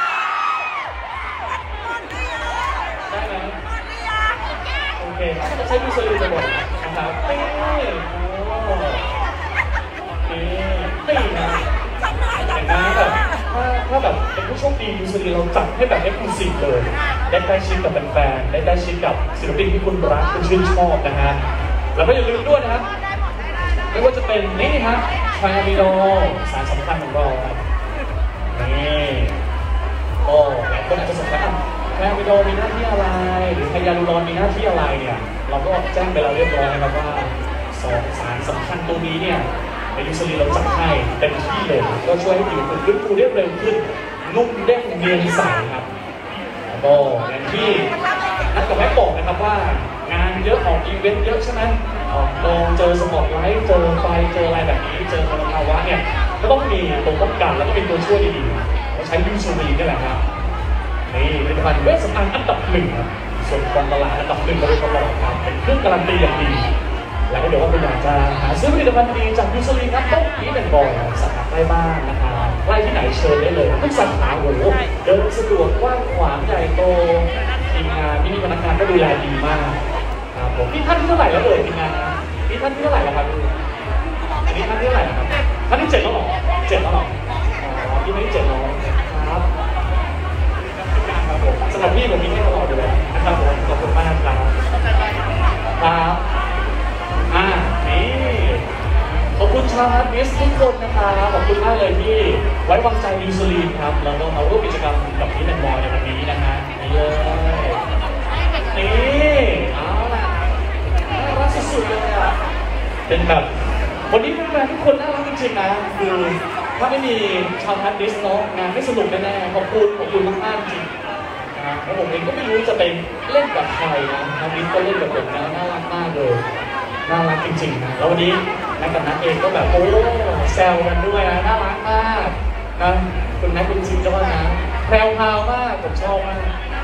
ได้ไหมโอเคจะใช้ยูสลีนบ่อยนะครับนี่โอ้นี่นี่นะเห็นไหมแบบถ้าถ้าแบบเป็นผู้โชคดียูสลีเราจัดให้แบบเอ็กซ์คลูซีฟเลยได้ใกล้ชิดกับแฟนๆได้ใกล้ชิดกับศิลปินที่คุณรักคุณชื่นชอบนะฮะแล้วก็อย่าลืมด้วยนะครับไม่ว่าจะเป็นนี่ฮะไทรอะมิโนสารสำคัญของเราครับนี่โอ้หลายคนอาจจะสงสัยไทรอะมิโนมีหน้าที่อะไรหรือไทยาลูรอนมีหน้าที่อะไรเนี่ยเราก็แจ้งไปแล้วเรียบร้อยนะครับว่าสองสารสำคัญตรงนี้เนี่ยในยูสลีเราจัดให้เต็มที่เลยก็ช่วยให้ผิวคุณฟื้นฟูได้เร็วขึ้นนุ่มเด้งเนียนใสครับแล้วก็อย่างที่นักกับแม่บอกนะครับว่างานเยอะออกอีเวนต์เยอะใช่ไหมออกลองเจอสปอตไลท์เจอไฟเจออะไรแบบนี้เจอมลภาวะเนี่ยก็ต้องมีตัวป้องกันแล้วก็มีตัวช่วยดีๆเราใช้ยูซูรีนี่แหละครับนี่ผลิตภัณฑ์เวชสำอางอันดับหนึ่งครับส่วนกองตลาดอันดับหนึ่งมาโดยตลอดครับเป็นเครื่องการันตีอย่างดีแล้วก็เดี๋ยวว่าคุณอยากจะหาซื้อผลิตภัณฑ์ดีจากยูซูรีครับต้องนี้เป็นบอยสาขาใกล้บ้านนะครับใกล้ที่ไหนเชิญได้เลยทุกสาขาโอ้โหเดินสะดวกกว้างขวางใหญ่โตทีมงานมินิพนักงานก็ดูแลดีมากครับผมนี่ท่านที่เท่าไหร่แล้วเลยทีมงานนะนี่ท่านที่เท่าไหร่แล้วครับอันนี้ท่านที่เท่าไหร่ครับท่านที่เจ็ดแล้วหรอเจ็ดแล้วหรออ๋อที่ไม่ได้เจ็ดแล้วครับครับผมสำหรับพี่ผมมีแค่ตลอดอยู่แล้วนะครับผมขอบคุณมากครับครับอ่านี่ขอบคุณชาวฮาร์ดดิสทุกคนนะครับขอบคุณมากเลยที่ไว้วางใจยูซูลีนครับแล้วก็มาร่วมกิจกรรมกับพี่แมนบอยในวันนี้นะฮะนี่เลยนี่เอาล่ะน่ารักสุดๆเลยอ่ะเป็นแบบวันนี้เป็นแฟนทุกคนน่ารักจริงๆนะคือถ้าไม่มีชาวฮาร์ดดิสเนาะงานไม่สนุกแน่ๆขอบคุณขอบคุณมากๆจริงนะแล้วผมเองก็ไม่รู้จะไปเล่นกับใครนะฮาร์ดดิสก็เล่นกับผมนะน่ารักมากเลยน่ารักจริงๆนะแล้ววันนี้นักกับนักเองก็แบบโอ้แซวกันด้วยนะน่ารักมากนะคุณนักคุณชิมจะว่านะแพรวพราวมากผมชอบมาก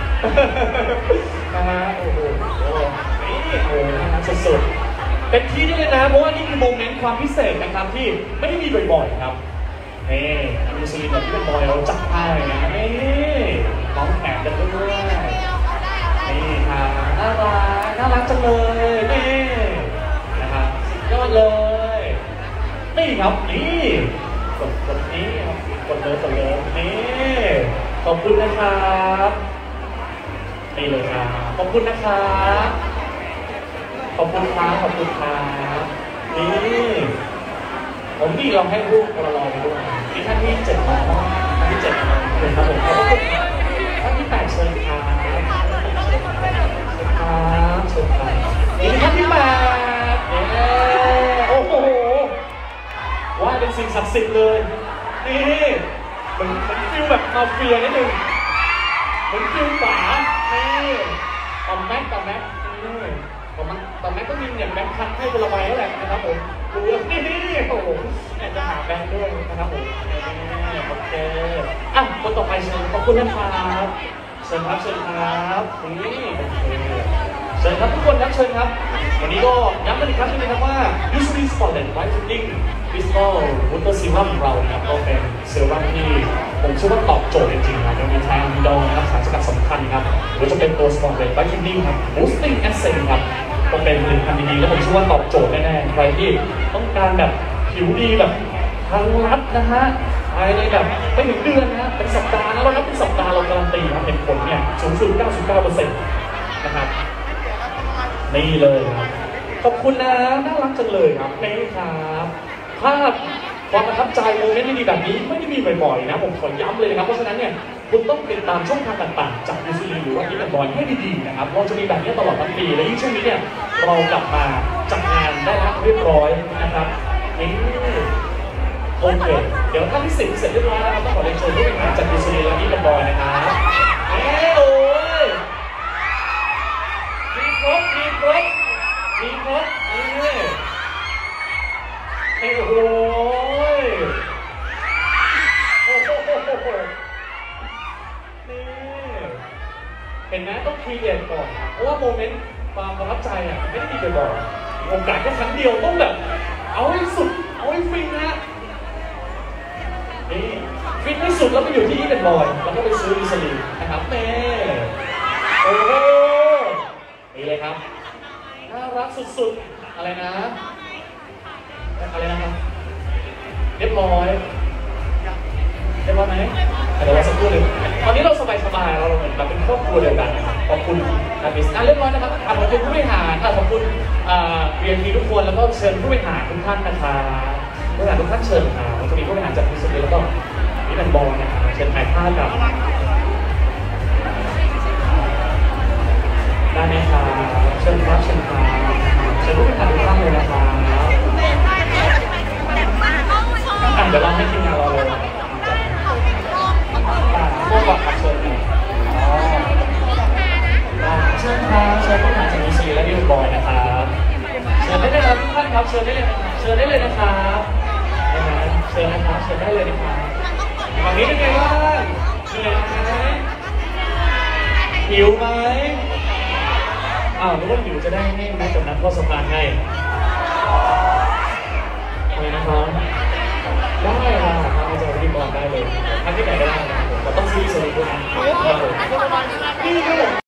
นะฮะโอ้โหนี่โอ้น่ารักสุดๆเป็นที่ได้เลยนะเพราะว่านี่คือโมเมนต์ความพิเศษนะครับที่ไม่ได้มีบ่อยๆครับนี่ยูซีแบบที่เป็นบอยเราจัดให้นะนี่ร้องแข่งกันด้วยนี่ค่ะน่ารักน่ารักจังเลยนี่นะครับยอดเลยนี่ครับนี่กดกดนี้ครับกดเลยกดเลยนี่ขอบคุณนะครับนี่เลยครับขอบคุณนะครับขอบคุณครับขอบคุณครับนี่ผมนี่ลองให้รูปเราลองไปด้วยนี่ท่านที่เจ็ดมาท่านที่เจ็ดมาเลยครับผมขอบคุณท่านที่แปดเชิญครับเชิญครับเชิญครับนี่ท่านที่แปดโอ้โหว่าเป็นสิ่งศักดิ์สิทธิ์เลยนี่มันมันฟิลแบบมาเฟียนิดนึงเหมือนฟิลป๋านี่ตอมแม็กตอมแม็กนี่ตอมแม็กตอมแม็กก็มีเนี่ยแบงค์พันให้คนละใบนั่นแหละนะครับผมดูนี่นี่โอ้โหอยากจะหาแบงค์ด้วยนะครับผมโอเคอ่ะคนต่อไปเชิญขอบคุณนะครับเชิญครับเชิญครับนี่โอเคเชิญครับทุกคนครับเชิญครับวันนี้ก็ย้ำกันอีกครั้งนึงนะครับว่า ยู ซี Spotlight Whitening Crystal Water Serum ของเรานะครับก็เป็นเซรั่มที่ผมเชื่อว่าตอบโจทย์จริงๆครับโดยมีไทม์ดองนะครับสารสกัดสำคัญครับหรือจะเป็นตัว Spotlight Whitening ครับ Boosting Essence ครับก็เป็นผลิตภัณฑ์ดีๆแล้วผมเชื่อว่าตอบโจทย์แน่ๆใครที่ต้องการแบบผิวดีแบบทางลัดนะฮะภายในแบบไม่ถึงเดือนนะเป็นสัปดาห์นะเรานับเป็นสัปดาห์เราการันตีครับเห็นผลเนี่ยสูงสุด เก้าสิบเก้าเปอร์เซ็นต์ นะครับนี่เลยครับขอบคุณนะน่ารักจังเลยครับนี่ครับภาพความประทับใจโมเมนต์ดีๆแบบนี้ไม่ได้มีบ่อยๆนะผมขอย้ำเลยนะครับเพราะฉะนั้นเนี่ยคุณต้องติดตามช่องทางต่างๆจากยูซีหรือว่าที่เป็นบอยให้ดีๆนะครับเราจะมีแบบนี้ตลอดทั้งปีและยิ่งช่วงนี้เนี่ยเรากลับมาจัดงานได้แล้วเรียบร้อยนะครับนี่โอเคเดี๋ยวท่านที่สิบเสร็จเรียบร้อยแล้วต้องขอเรียนเชิญผู้บริหารจากยูซีและที่เป็นบอยนะครับเอ้โอ้ยมีครบมีครบมีครบนี่เอ้โหโอ้โหนี่เห็นไหมต้องครีเอทก่อนเพราะว่าโมเมนต์ความประทับใจอ่ะไม่ได้มีบ่อยๆโอกาสแค่ครั้งเดียวต้องแบบเอาให้สุดเอาให้ฟินนะนี่ฟิตไม่สุดแล้วไปอยู่ที่นี่เป็นบอยแล้วก็ไปซื้ออิสลีนะครับเน่โอ้โหนี่เลยครับน่ารักสุดๆอะไรนะอะไรนะครับเรียบร้อยเรียบร้อยไหมเดี๋ยวเราสักครู่หนึ่งตอนนี้เราสบายๆเราเหมือนแบบเป็นครอบครัวเดียวกันนะครับขอบคุณนะมิสอ่ะเรียบร้อยนะครับขอบคุณผู้บริหารขอบคุณเรียนทีทุกคนแล้วก็เชิญผู้บริหารทุกท่านนะคะผู้บริหารทุกท่านเชิญค่ะมันจะมีผู้บริหารจากมิสลีแล้วก็นี่เป็นบอลนะครับเชิญถ่ายภาพกับได้ไหมครับเชิญครับเชิญครับเชิญผู้บริหารทุกท่านเลยนะครับอ่ะเดี๋ยวเราให้ทีมงานเราเลยพวกบัตรเชิญหน่อยเชิญครับเชิญผู้บริหารจากมิสลีและดิวบอยนะครับเชิญได้เลยครับทุกท่านครับเชิญได้เลยนะครับเชิญได้เลยนะครับเชิญนะครับเชิญได้เลยนะครับฝั่งนี้เป็นไงบ้างเหนื่อยไหมหิวไหมอ้าวนึกว่าหิวจะได้ให้แม่กับนัททอดสะพานให้อะไรนะครับได้ค่ะทางอาจารย์พิธีกรได้เลยทำที่ไหนก็ได้นะครับผมแต่ต้องซื้อสลิปด้วยนะครับผมนี่ครับผม